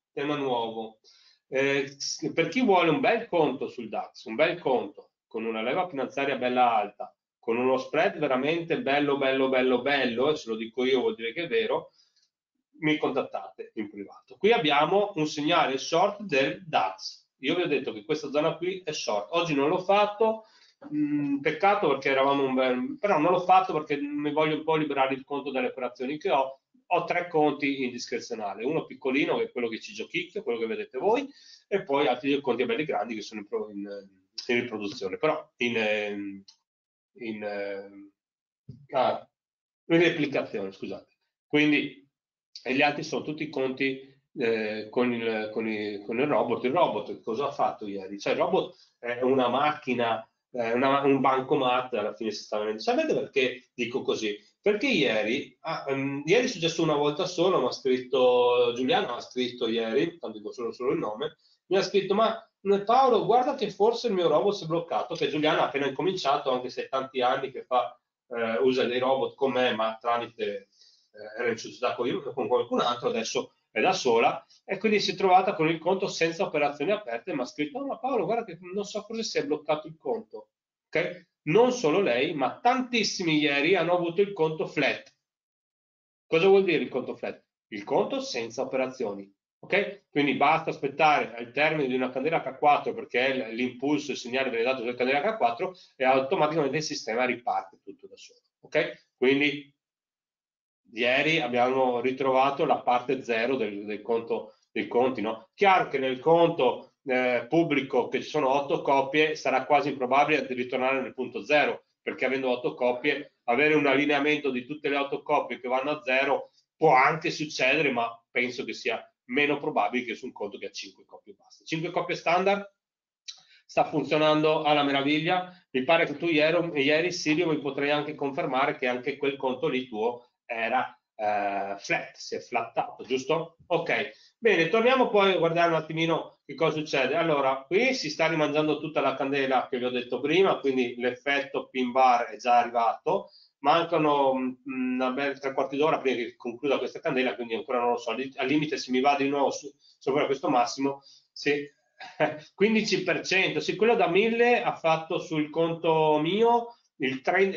Per chi vuole un bel conto sul DAX, un bel conto, con una leva finanziaria bella alta, con uno spread veramente bello, e se lo dico io vuol dire che è vero, mi contattate in privato. Qui abbiamo un segnale short del DAX. Io vi ho detto che questa zona qui è short. Oggi non l'ho fatto, peccato perché eravamo un bel... però non l'ho fatto perché mi voglio un po' liberare il conto delle operazioni che ho. Ho 3 conti in discrezionale, uno piccolino che è quello che ci giochicchio, quello che vedete voi, e poi altri 2 conti belli grandi che sono in riproduzione, però in replicazione, scusate. Quindi, e gli altri sono tutti conti con il robot. Il robot cosa ha fatto ieri? Cioè il robot è una macchina, un bancomat alla fine si sta venendo. Sapete perché dico così? Perché ieri è successo una volta solo, mi ha scritto Giuliano, ha scritto ieri, tanto dico solo il nome, mi ha scritto ma Paolo guarda che forse il mio robot si è bloccato, che Giuliano ha appena incominciato, anche se è tanti anni che usa dei robot con me, ma tramite era in società con qualcun altro, adesso è da sola, e quindi si è trovata con il conto senza operazioni aperte e mi ha scritto, oh, ma Paolo guarda che non so cosa si è bloccato il conto. Okay? Non solo lei, ma tantissimi ieri hanno avuto il conto flat. Cosa vuol dire il conto flat? Il conto senza operazioni. Ok? Quindi basta aspettare al termine di una candela H4 perché è l'impulso, il segnale viene dato dalla candela H4 e automaticamente il sistema riparte tutto da solo. Ok? Quindi ieri abbiamo ritrovato la parte zero del conto dei conti. No? Chiaro che nel conto pubblico che ci sono 8 copie sarà quasi improbabile di ritornare nel punto zero, perché avendo 8 copie, avere un allineamento di tutte le 8 copie che vanno a zero può anche succedere, ma penso che sia meno probabile che su un conto che ha 5 copie basta. 5 copie standard sta funzionando alla meraviglia. Mi pare che tu ieri Silvio mi potrei anche confermare che anche quel conto lì tuo era flat, si è flattato, giusto? Ok, bene, torniamo poi a guardare un attimino che cosa succede. Allora, qui si sta rimangiando tutta la candela che vi ho detto prima, quindi l'effetto pin bar è già arrivato, mancano una bella 3/4 d'ora prima che concluda questa candela, quindi ancora non lo so, al limite se mi va di nuovo sopra questo massimo, sì, 15%, sì, quello da 1000 ha fatto sul conto mio il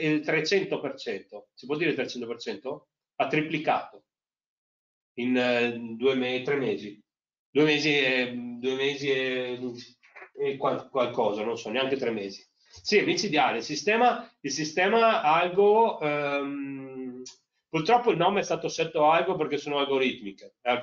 300%, si può dire il 300%? Ha triplicato in 3 mesi. 2 mesi e qualcosa, non so, neanche 3 mesi. Sì, è micidiale. Il sistema Algo, purtroppo il nome è stato scelto Algo perché sono algoritmi,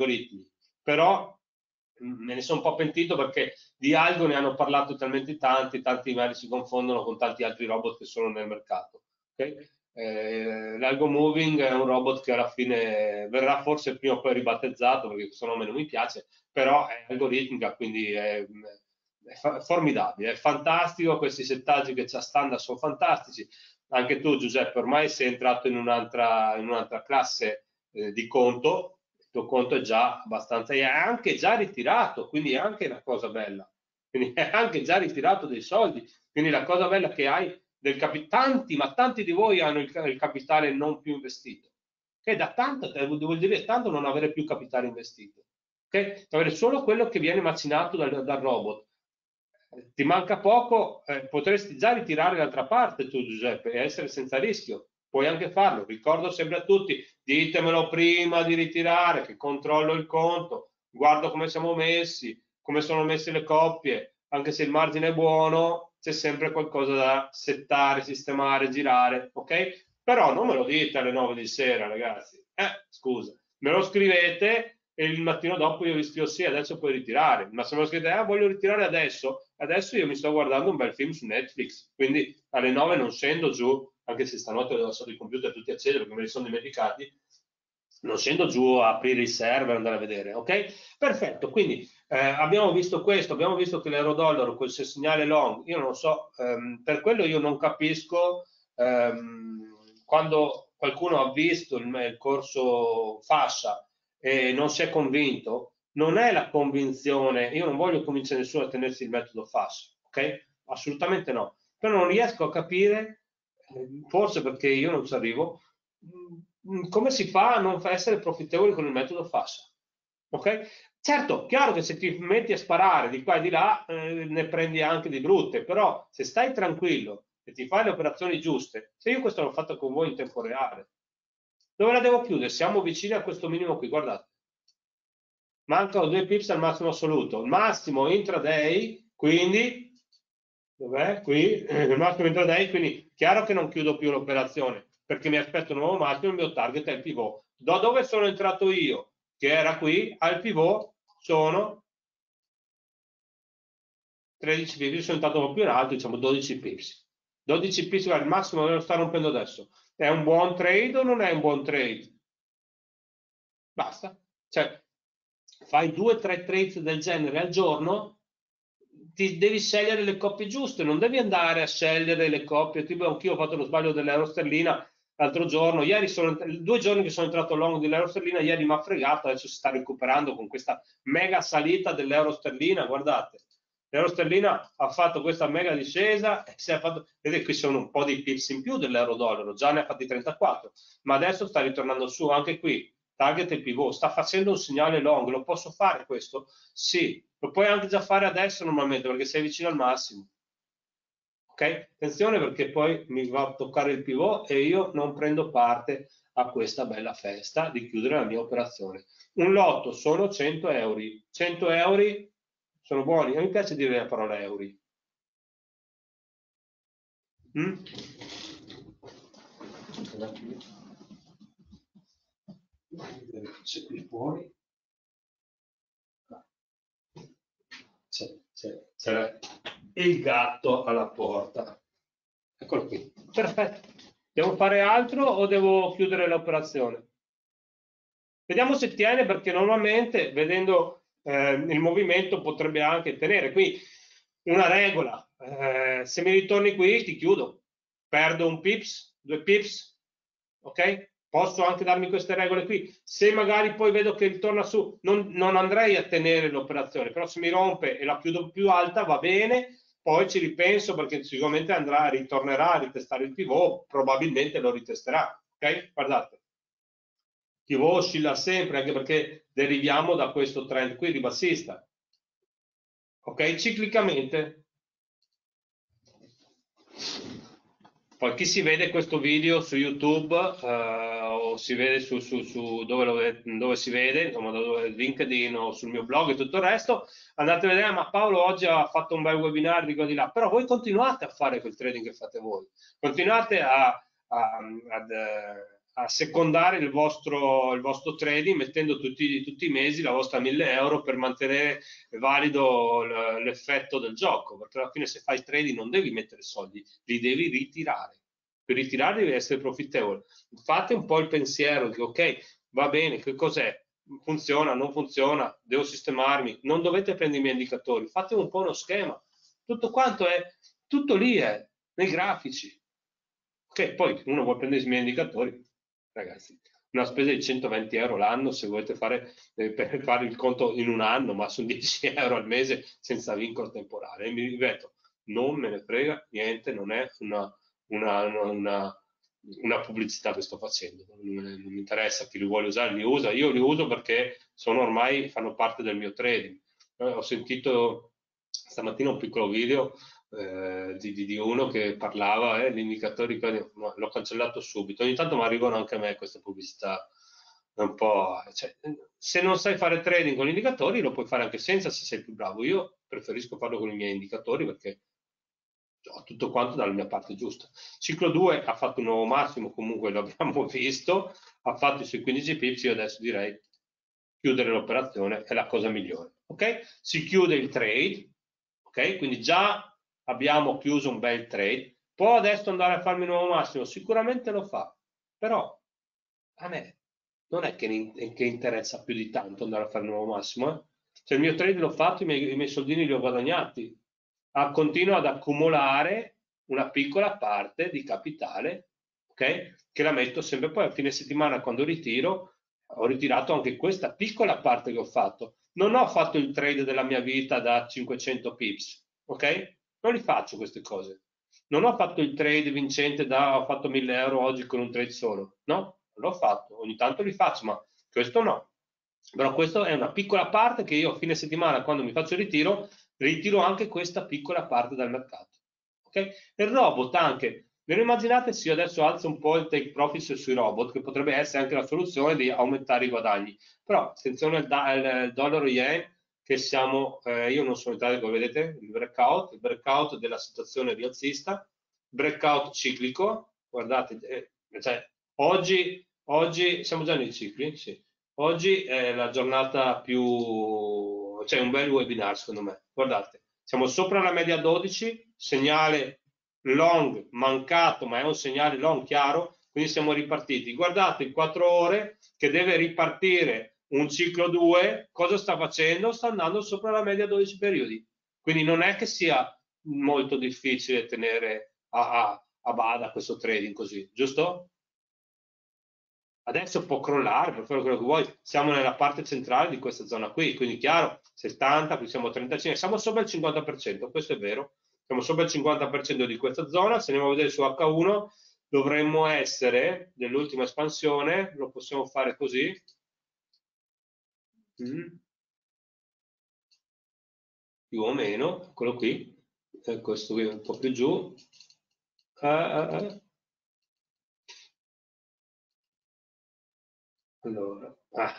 però me ne sono un po' pentito perché di Algo ne hanno parlato talmente tanti magari si confondono con tanti altri robot che sono nel mercato. Okay? L'Algo Moving è un robot che alla fine verrà forse prima o poi ribattezzato perché questo nome non mi piace, però è algoritmica, quindi È formidabile, è fantastico, questi settaggi che c'ha standard sono fantastici. Anche tu, Giuseppe, ormai sei entrato in un'altra classe di conto, il tuo conto è già abbastanza, è anche già ritirato, quindi è anche una cosa bella, quindi è anche già ritirato dei soldi, quindi la cosa bella che hai del tanti, ma tanti di voi hanno il capitale non più investito, che da tanto vuol dire tanto non avere più capitale investito, okay? Avere solo quello che viene macinato dal robot. Ti manca poco, potresti già ritirare l'altra parte tu, Giuseppe, e essere senza rischio. Puoi anche farlo. Ricordo sempre a tutti, ditemelo prima di ritirare, che controllo il conto, guardo come siamo messi, come sono messe le coppie, anche se il margine è buono, c'è sempre qualcosa da settare, sistemare, girare, ok? Però non me lo dite alle 9 di sera, ragazzi. Scusa, me lo scrivete e il mattino dopo io vi scrivo sì, adesso puoi ritirare. Ma se me lo scrivete, voglio ritirare adesso io mi sto guardando un bel film su Netflix, quindi alle 9 non scendo giù, anche se stanotte ho lasciato il computer tutti accesi perché me li sono dimenticati, non scendo giù a aprire il server e andare a vedere, ok? Perfetto, quindi abbiamo visto questo, abbiamo visto che l'euro-dollaro, quel segnale long, io non so, per quello io non capisco quando qualcuno ha visto il corso fascia e non si è convinto, non è la convinzione, io non voglio convincere nessuno a tenersi il metodo fascia, ok? Assolutamente no, però non riesco a capire, forse perché io non ci arrivo, come si fa a non essere profittevoli con il metodo fascia, ok? Certo, chiaro che se ti metti a sparare di qua e di là, ne prendi anche di brutte, però se stai tranquillo e ti fai le operazioni giuste, se io questo l'ho fatto con voi in tempo reale, dove la devo chiudere? Siamo vicini a questo minimo qui, guardate. Mancano 2 pips al massimo assoluto. Il massimo intraday, quindi, dov'è? Qui, il massimo intraday, quindi chiaro che non chiudo più l'operazione, perché mi aspetto un nuovo massimo, il mio target è il pivot. Da dove sono entrato io, che era qui, al pivot sono 13 pips, io sono entrato un po' più in alto, diciamo 12 pips. 12 pips, il massimo lo sta rompendo adesso. È un buon trade o non è un buon trade? Basta. Cioè, fai 2-3 trades del genere al giorno, ti devi scegliere le coppie giuste, non devi andare a scegliere le coppie. Tipo, anch'io ho fatto lo sbaglio dell'euro sterlina l'altro giorno, ieri sono 2 giorni che sono entrato long dell'euro sterlina, ieri mi ha fregato, adesso si sta recuperando con questa mega salita dell'euro sterlina, guardate. L'euro sterlina ha fatto questa mega discesa e si è fatto, vedete qui sono un po' di pips in più dell'euro dollaro, già ne ha fatti 34, ma adesso sta ritornando su anche qui, target e pivot, sta facendo un segnale long, lo posso fare questo? Sì, lo puoi anche già fare adesso normalmente perché sei vicino al massimo. Ok? Attenzione perché poi mi va a toccare il pivot e io non prendo parte a questa bella festa di chiudere la mia operazione. Un lotto sono 100 euro. 100 euro sono buoni. A me piace dire la parola euro. Mm? C'è qui fuori. C'è il gatto alla porta. Eccolo qui. Perfetto. Devo fare altro o devo chiudere l'operazione? Vediamo se tiene perché normalmente vedendo il movimento potrebbe anche tenere. Qui una regola, se mi ritorni qui ti chiudo, perdo un pips, 2 pips, ok? Posso anche darmi queste regole qui. Se magari poi vedo che ritorna su, non andrei a tenere l'operazione, però se mi rompe e la chiudo più alta va bene, poi ci ripenso perché sicuramente ritornerà a ritestare il pivot, probabilmente lo ritesterà, ok? Guardate. Pivot oscilla sempre anche perché deriviamo da questo trend qui ribassista, ok? Ciclicamente. Poi chi si vede questo video su YouTube o si vede dove si vede, insomma dove LinkedIn o sul mio blog e tutto il resto, andate a vedere, ma Paolo oggi ha fatto un bel webinar di qua di là, però voi continuate a fare quel trading che fate voi, continuate a secondare il vostro trading mettendo tutti i mesi la vostra 1000 euro per mantenere valido l'effetto del gioco, perché alla fine se fai trading non devi mettere soldi, li devi ritirare. Per ritirare devi essere profittevole. Fate un po' il pensiero che ok, va bene, che cos'è? funziona, non funziona, devo sistemarmi, non dovete prendere i miei indicatori, fate un po' uno schema, tutto quanto è, tutto lì è, nei grafici. Ok, poi uno vuole prendere i miei indicatori, ragazzi, una spesa di 120 euro l'anno se volete fare, per fare il conto in un anno, ma sono 10 euro al mese senza vincolo temporale. E mi ripeto, non me ne frega niente, non è una pubblicità che sto facendo, non mi interessa chi li vuole usare, li usa, io li uso perché sono ormai, fanno parte del mio trading. Ho sentito stamattina un piccolo video di uno che parlava, gli indicatori, l'ho cancellato subito. Ogni tanto mi arrivano anche a me queste pubblicità un po', cioè, se non sai fare trading con gli indicatori lo puoi fare anche senza se sei più bravo. Io preferisco farlo con i miei indicatori perché ho tutto quanto dalla mia parte giusta. Ciclo 2 ha fatto un nuovo massimo, comunque lo abbiamo visto, ha fatto i suoi 15 pips, io adesso direi chiudere l'operazione è la cosa migliore. Ok? Si chiude il trade, ok? Quindi già abbiamo chiuso un bel trade. Può adesso andare a farmi un nuovo massimo? Sicuramente lo fa, però a me non è che interessa più di tanto andare a fare un nuovo massimo. Cioè, il mio trade l'ho fatto, i miei soldini li ho guadagnati. Continuo ad accumulare una piccola parte di capitale, ok? Che la metto sempre poi a fine settimana quando ritiro, ho ritirato anche questa piccola parte che ho fatto. Non ho fatto il trade della mia vita da 500 pips, ok? Non li faccio queste cose. Non ho fatto il trade vincente ho fatto 1000 euro oggi con un trade solo, no? Non l'ho fatto, ogni tanto li faccio, ma questo no. Però questa è una piccola parte che io a fine settimana, quando mi faccio il ritiro anche questa piccola parte dal mercato. Okay? Il robot anche, ve lo immaginate se io adesso alzo un po' il take profit sui robot, che potrebbe essere anche la soluzione di aumentare i guadagni. Però attenzione al dollaro yen, che siamo, io non sono in Italia, come vedete, il breakout della situazione rialzista, breakout ciclico, guardate, cioè, oggi siamo già nei cicli, sì. Oggi è la giornata più, cioè un bel webinar secondo me, guardate, siamo sopra la media 12, segnale long mancato, ma è un segnale long chiaro, quindi siamo ripartiti. Guardate, in 4 ore che deve ripartire un ciclo 2, cosa sta facendo? Sta andando sopra la media 12 periodi. Quindi non è che sia molto difficile tenere a bada questo trading così, giusto? Adesso può crollare, può fare quello che vuoi, siamo nella parte centrale di questa zona qui, quindi chiaro, 70, qui siamo 35, siamo sopra il 50%, questo è vero, siamo sopra il 50% di questa zona, se andiamo a vedere su H1 dovremmo essere, nell'ultima espansione, lo possiamo fare così, più o meno, eccolo qui, questo qui è un po' più giù, allora,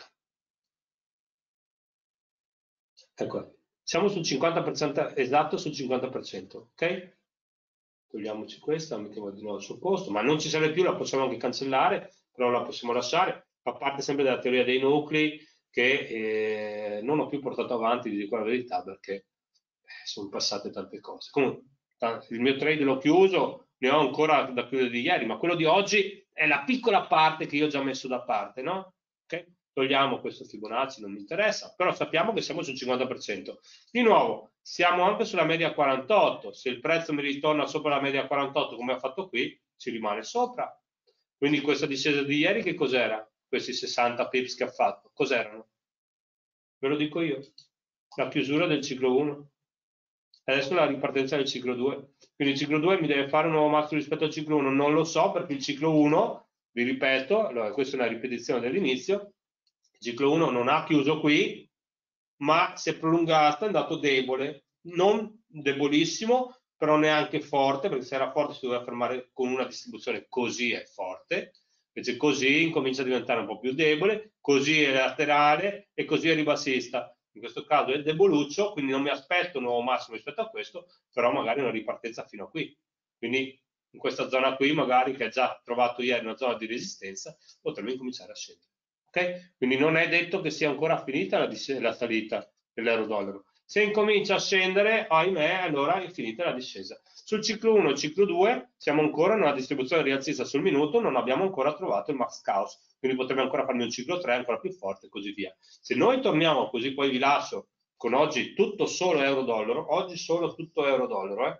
ecco, siamo sul 50%, esatto sul 50%, ok? Togliamoci questa, la mettiamo di nuovo al suo posto, ma non ci serve più, la possiamo anche cancellare, però la possiamo lasciare, fa parte sempre della teoria dei nuclei che non ho più portato avanti, vi dico la verità, perché sono passate tante cose. Comunque, il mio trade l'ho chiuso, ne ho ancora da chiudere di ieri, ma quello di oggi è la piccola parte che io ho già messo da parte, no? Okay? Togliamo questo Fibonacci, non mi interessa, però sappiamo che siamo sul 50%. Di nuovo, siamo anche sulla media 48, se il prezzo mi ritorna sopra la media 48 come ha fatto qui, ci rimane sopra. Quindi questa discesa di ieri che cos'era? Questi 60 pips che ha fatto, cos'erano? Ve lo dico io, la chiusura del ciclo 1. Adesso la ripartenza del ciclo 2. Quindi il ciclo 2 mi deve fare un nuovo massimo rispetto al ciclo 1, non lo so perché il ciclo 1, vi ripeto, allora questa è una ripetizione dell'inizio, il ciclo 1 non ha chiuso qui, ma si è prolungato, è andato debole, non debolissimo, però neanche forte, perché se era forte si doveva fermare con una distribuzione così è forte, invece così incomincia a diventare un po' più debole, così è laterale e così è ribassista. In questo caso è deboluccio, quindi non mi aspetto un nuovo massimo rispetto a questo, però magari una ripartenza fino a qui. Quindi in questa zona qui, magari che ha già trovato ieri una zona di resistenza, potremmo incominciare a scendere. Okay? Quindi non è detto che sia ancora finita la salita dell'euro-dollaro. Se incomincia a scendere, ahimè, allora è finita la discesa. Sul ciclo 1 e ciclo 2 siamo ancora in una distribuzione rialzista sul minuto, non abbiamo ancora trovato il max caos, quindi potremmo ancora farne un ciclo 3 ancora più forte e così via. Se noi torniamo, così poi vi lascio, con oggi tutto solo euro-dollaro, oggi solo tutto euro-dollaro,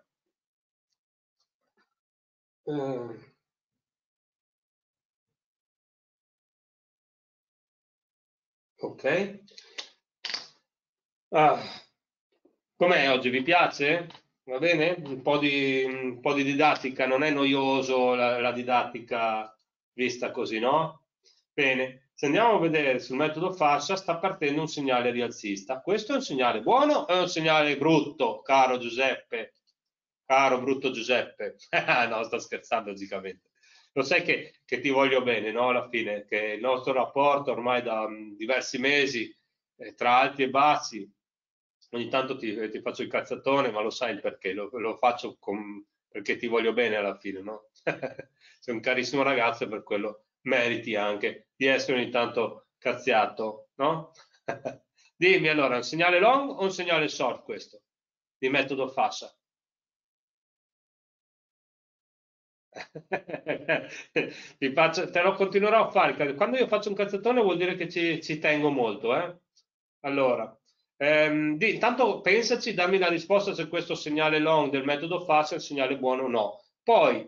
ok. Com'è oggi? Vi piace? Va bene? Un po' di didattica, non è noioso la didattica vista così, no? Bene, se andiamo a vedere sul metodo fascia sta partendo un segnale rialzista. Questo è un segnale buono o è un segnale brutto, caro Giuseppe? Caro brutto Giuseppe. No, sto scherzando logicamente. Lo sai che ti voglio bene, no? Alla fine, che il nostro rapporto ormai da diversi mesi, tra alti e bassi, ogni tanto ti faccio il cazzatone, ma lo sai il perché, lo faccio perché ti voglio bene alla fine, no? Sei un carissimo ragazzo e per quello meriti anche di essere ogni tanto cazziato, no? Dimmi allora, un segnale long o un segnale short questo, di metodo fascia? Te lo continuerò a fare. Quando io faccio un cazzatone vuol dire che ci tengo molto. Allora, intanto pensaci, dammi la risposta se questo segnale long del metodo fascia è il segnale buono o no. Poi,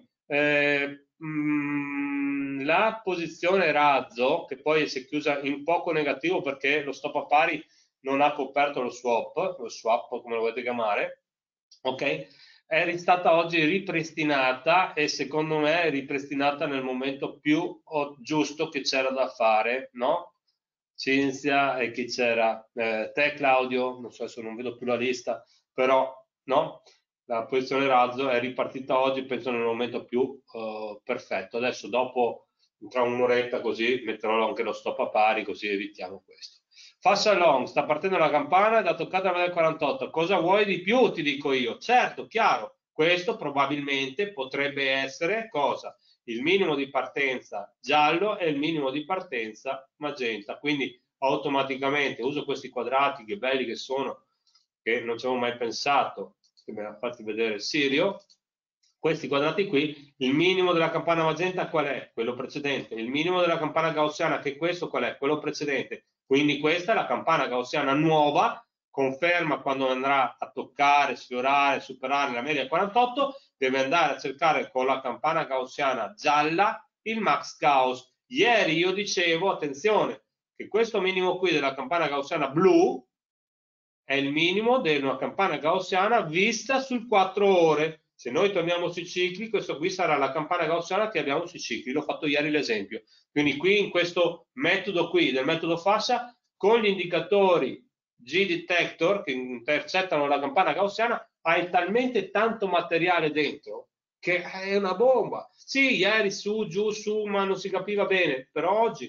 la posizione razzo, che poi si è chiusa in poco negativo perché lo stop a pari non ha coperto lo swap come lo volete chiamare, ok? È stata oggi ripristinata e secondo me è ripristinata nel momento più giusto che c'era da fare, no? Cinzia e chi c'era? Te Claudio, non so, adesso non vedo più la lista, però no? La posizione razzo è ripartita oggi, penso nel momento più perfetto. Adesso dopo, tra un'oretta così, metterò anche lo stop a pari, così evitiamo questo. Fascia long, sta partendo la campana, è da toccata alla 48. Cosa vuoi di più, ti dico io? Certo, chiaro, questo probabilmente potrebbe essere cosa? Il minimo di partenza giallo e il minimo di partenza magenta. Quindi automaticamente uso questi quadrati che belli che sono, che non ci avevo mai pensato, che me l'ha fatti vedere Sirio. Questi quadrati qui, il minimo della campana magenta qual è? Quello precedente. Il minimo della campana gaussiana, che è questo, qual è? Quello precedente. Quindi questa è la campana gaussiana nuova, conferma quando andrà a toccare, sfiorare, superare la media 48, deve andare a cercare con la campana gaussiana gialla il max Gauss. Ieri io dicevo, attenzione, che questo minimo qui della campana gaussiana blu è il minimo di una campana gaussiana vista sul 4 ore. Se noi torniamo sui cicli, questo qui sarà la campana gaussiana che abbiamo sui cicli. L'ho fatto ieri l'esempio. Quindi qui in questo metodo qui, del metodo fascia, con gli indicatori G-detector che intercettano la campana gaussiana, hai talmente tanto materiale dentro che è una bomba. Sì, ieri su, giù, su, ma non si capiva bene. Però oggi...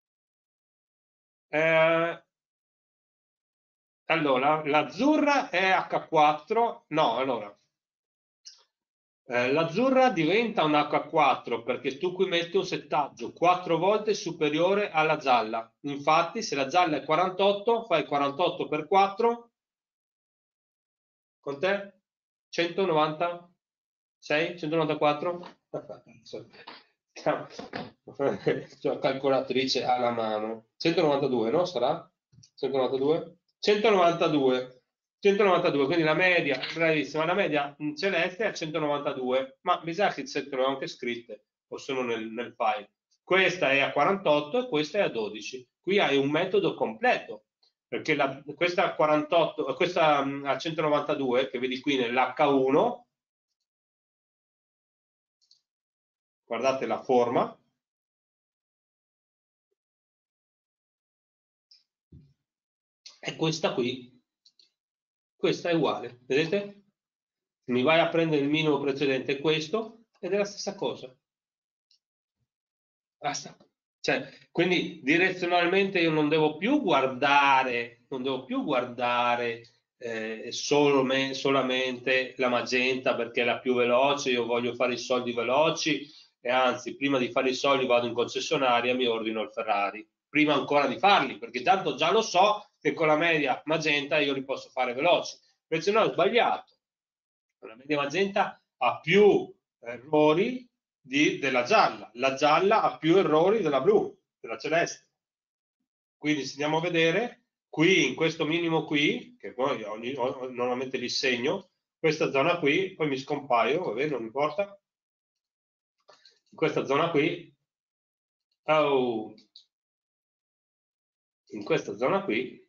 allora, l'azzurra è H4, no, allora, l'azzurra diventa un H4 perché tu qui metti un settaggio 4 volte superiore alla gialla. Infatti, se la gialla è 48, fai 48 per 4, con te? 196? 194? C'è la calcolatrice alla mano. 192, no? Sarà? 192? 192. 192, quindi la media, bravissima, la media in celeste è a 192, ma mi sa che ce l'ho anche scritte, o sono nel file. Questa è a 48 e questa è a 12. Qui hai un metodo completo, perché questa a 48, questa a 192 che vedi qui nell'H1, guardate la forma, è questa qui. Questa è uguale, vedete? Mi vai a prendere il minimo precedente questo ed è la stessa cosa. Basta. Cioè, quindi direzionalmente io non devo più guardare, solamente la magenta perché è la più veloce, io voglio fare i soldi veloci e anzi prima di fare i soldi vado in concessionaria e mi ordino il Ferrari, prima ancora di farli, perché tanto già lo so che con la media magenta io li posso fare veloci. Invece no, ho sbagliato. Con la media magenta ha più errori della gialla, la gialla ha più errori della blu, della celeste. Quindi se andiamo a vedere, qui in questo minimo qui, che poi normalmente li segno, questa zona qui, poi mi scompaio, va bene, non importa, in questa zona qui, oh, in questa zona qui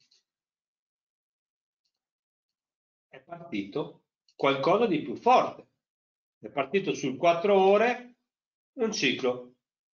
è partito qualcosa di più forte, è partito sul 4 ore un ciclo.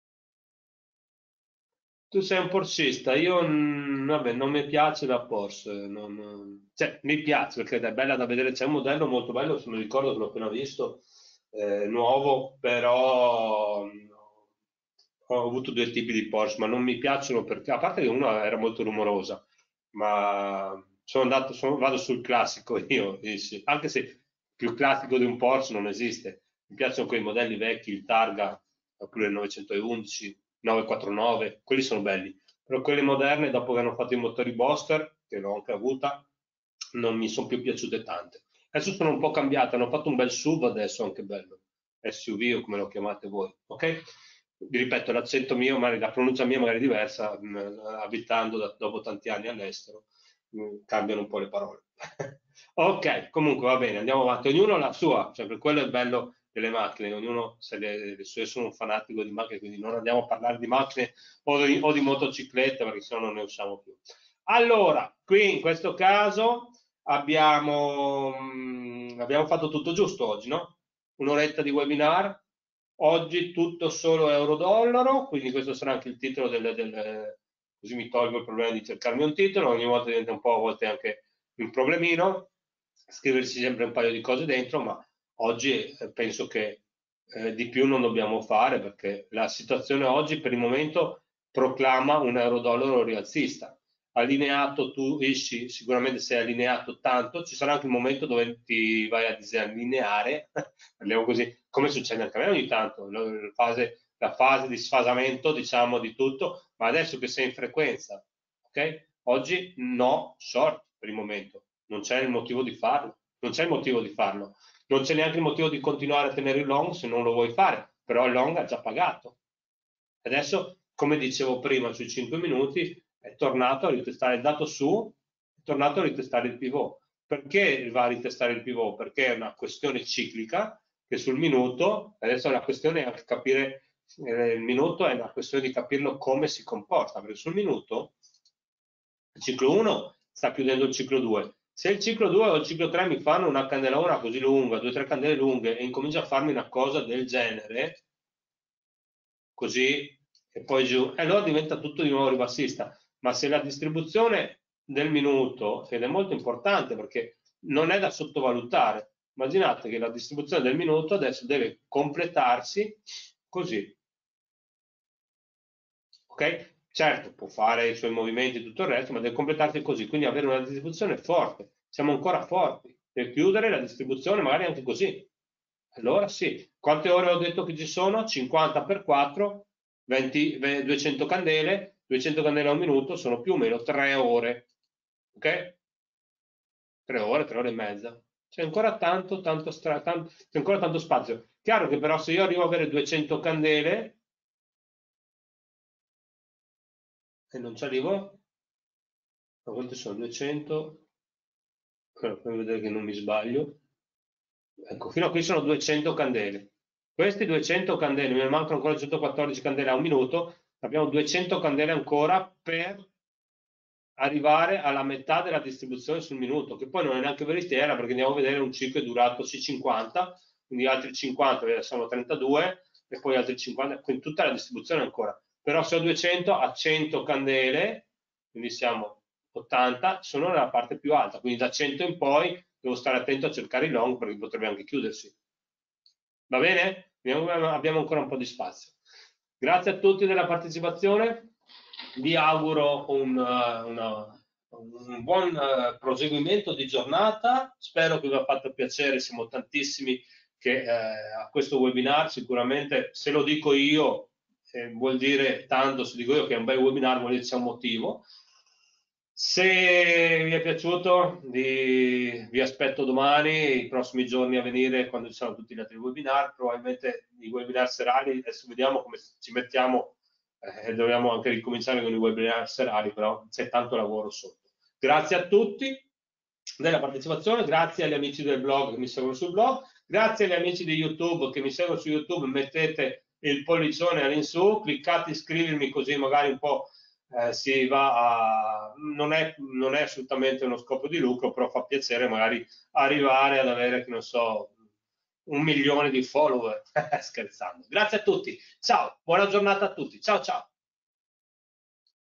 Tu sei un porsista, io vabbè, non mi piace la Porsche, cioè mi piace perché è bella da vedere, c'è un modello molto bello, se mi ricordo che l'ho appena visto, nuovo, però ho avuto due tipi di Porsche, ma non mi piacciono perché, a parte che una era molto rumorosa, ma vado sul classico io, sì, anche se più classico di un Porsche non esiste, mi piacciono quei modelli vecchi, il Targa, oppure il 911, 949, quelli sono belli, però quelle moderne, dopo che hanno fatto i motori Boxster, che l'ho anche avuta, non mi sono più piaciute tante. Adesso sono un po' cambiate, hanno fatto un bel SUV adesso, anche bello, SUV o come lo chiamate voi, ok? Vi ripeto, l'accento mio, magari la pronuncia mia magari è diversa, abitando dopo tanti anni all'estero, cambiano un po' le parole. Ok, comunque va bene, andiamo avanti, ognuno ha la sua, cioè per quello è il bello delle macchine, ognuno se le sue, sono un fanatico di macchine, quindi non andiamo a parlare di macchine o di motociclette perché sennò non ne usciamo più. Allora, qui in questo caso abbiamo fatto tutto giusto oggi, no? Un'oretta di webinar, oggi tutto solo euro-dollaro, quindi questo sarà anche il titolo così mi tolgo il problema di cercarmi un titolo, ogni volta diventa un po' a volte anche un problemino, scriverci sempre un paio di cose dentro, ma oggi penso che di più non dobbiamo fare perché la situazione oggi per il momento proclama un euro-dollaro rialzista. Allineato tu esci, sicuramente sei allineato tanto, ci sarà anche il momento dove ti vai a disallineare, parliamo così, come succede anche a me ogni tanto, la fase di sfasamento diciamo di tutto, ma adesso che sei in frequenza, ok? Oggi no short per il momento, non c'è il motivo di farlo, non c'è il motivo di farlo, non c'è neanche il motivo di continuare a tenere il long se non lo vuoi fare, però il long ha già pagato. Adesso, come dicevo prima sui 5 minuti, è tornato a ritestare il dato su, è tornato a ritestare il pivot. Perché va a ritestare il pivot? Perché è una questione ciclica che sul minuto, adesso la questione è anche capire, il minuto è una questione di capirlo come si comporta, perché sul minuto il ciclo 1 sta chiudendo il ciclo 2. Se il ciclo 2 o il ciclo 3 mi fanno una candelona così lunga, 2 o 3 candele lunghe e incomincia a farmi una cosa del genere, così e poi giù, e allora diventa tutto di nuovo ribassista. Ma se la distribuzione del minuto, ed è molto importante perché non è da sottovalutare, immaginate che la distribuzione del minuto adesso deve completarsi così, ok? Certo, può fare i suoi movimenti e tutto il resto, ma deve completarsi così, quindi avere una distribuzione forte. Siamo ancora forti per chiudere la distribuzione, magari anche così. Allora sì, quante ore ho detto che ci sono? 50 per 4, 200 candele, 200 candele a un minuto sono più o meno 3 ore, ok? 3 ore e mezza. C'è ancora c'è ancora tanto spazio. Chiaro che però se io arrivo ad avere 200 candele e non ci arrivo, a volte sono 200, fammi vedere che non mi sbaglio. Ecco, fino a qui sono 200 candele. Questi 200 candele, mi mancano ancora 114 candele a un minuto, abbiamo 200 candele ancora per arrivare alla metà della distribuzione sul minuto, che poi non è neanche veritiera perché andiamo a vedere un ciclo è durato sì 50, quindi altri 50, sono 32 e poi altri 50, quindi tutta la distribuzione ancora. Però se ho 200 a 100 candele, quindi siamo 80, sono nella parte più alta, quindi da 100 in poi devo stare attento a cercare il long perché potrebbe anche chiudersi. Va bene? Abbiamo ancora un po' di spazio. Grazie a tutti della partecipazione, vi auguro un buon proseguimento di giornata, spero che vi abbia fatto piacere, siamo tantissimi che a questo webinar sicuramente, se lo dico io vuol dire tanto, se dico io che è un bel webinar vuol dire c'è un motivo. Se vi è piaciuto, vi aspetto domani, i prossimi giorni a venire, quando ci saranno tutti gli altri webinar, probabilmente i webinar serali, adesso vediamo come ci mettiamo, dobbiamo anche ricominciare con i webinar serali, però c'è tanto lavoro sotto. Grazie a tutti della partecipazione, grazie agli amici del blog che mi seguono sul blog, grazie agli amici di YouTube che mi seguono su YouTube, mettete il pollicione all'insù, cliccate iscrivermi così magari un po' si va a... non è assolutamente uno scopo di lucro, però fa piacere magari arrivare ad avere, che non so, 1 milione di follower, scherzando. Grazie a tutti, ciao, buona giornata a tutti, ciao ciao.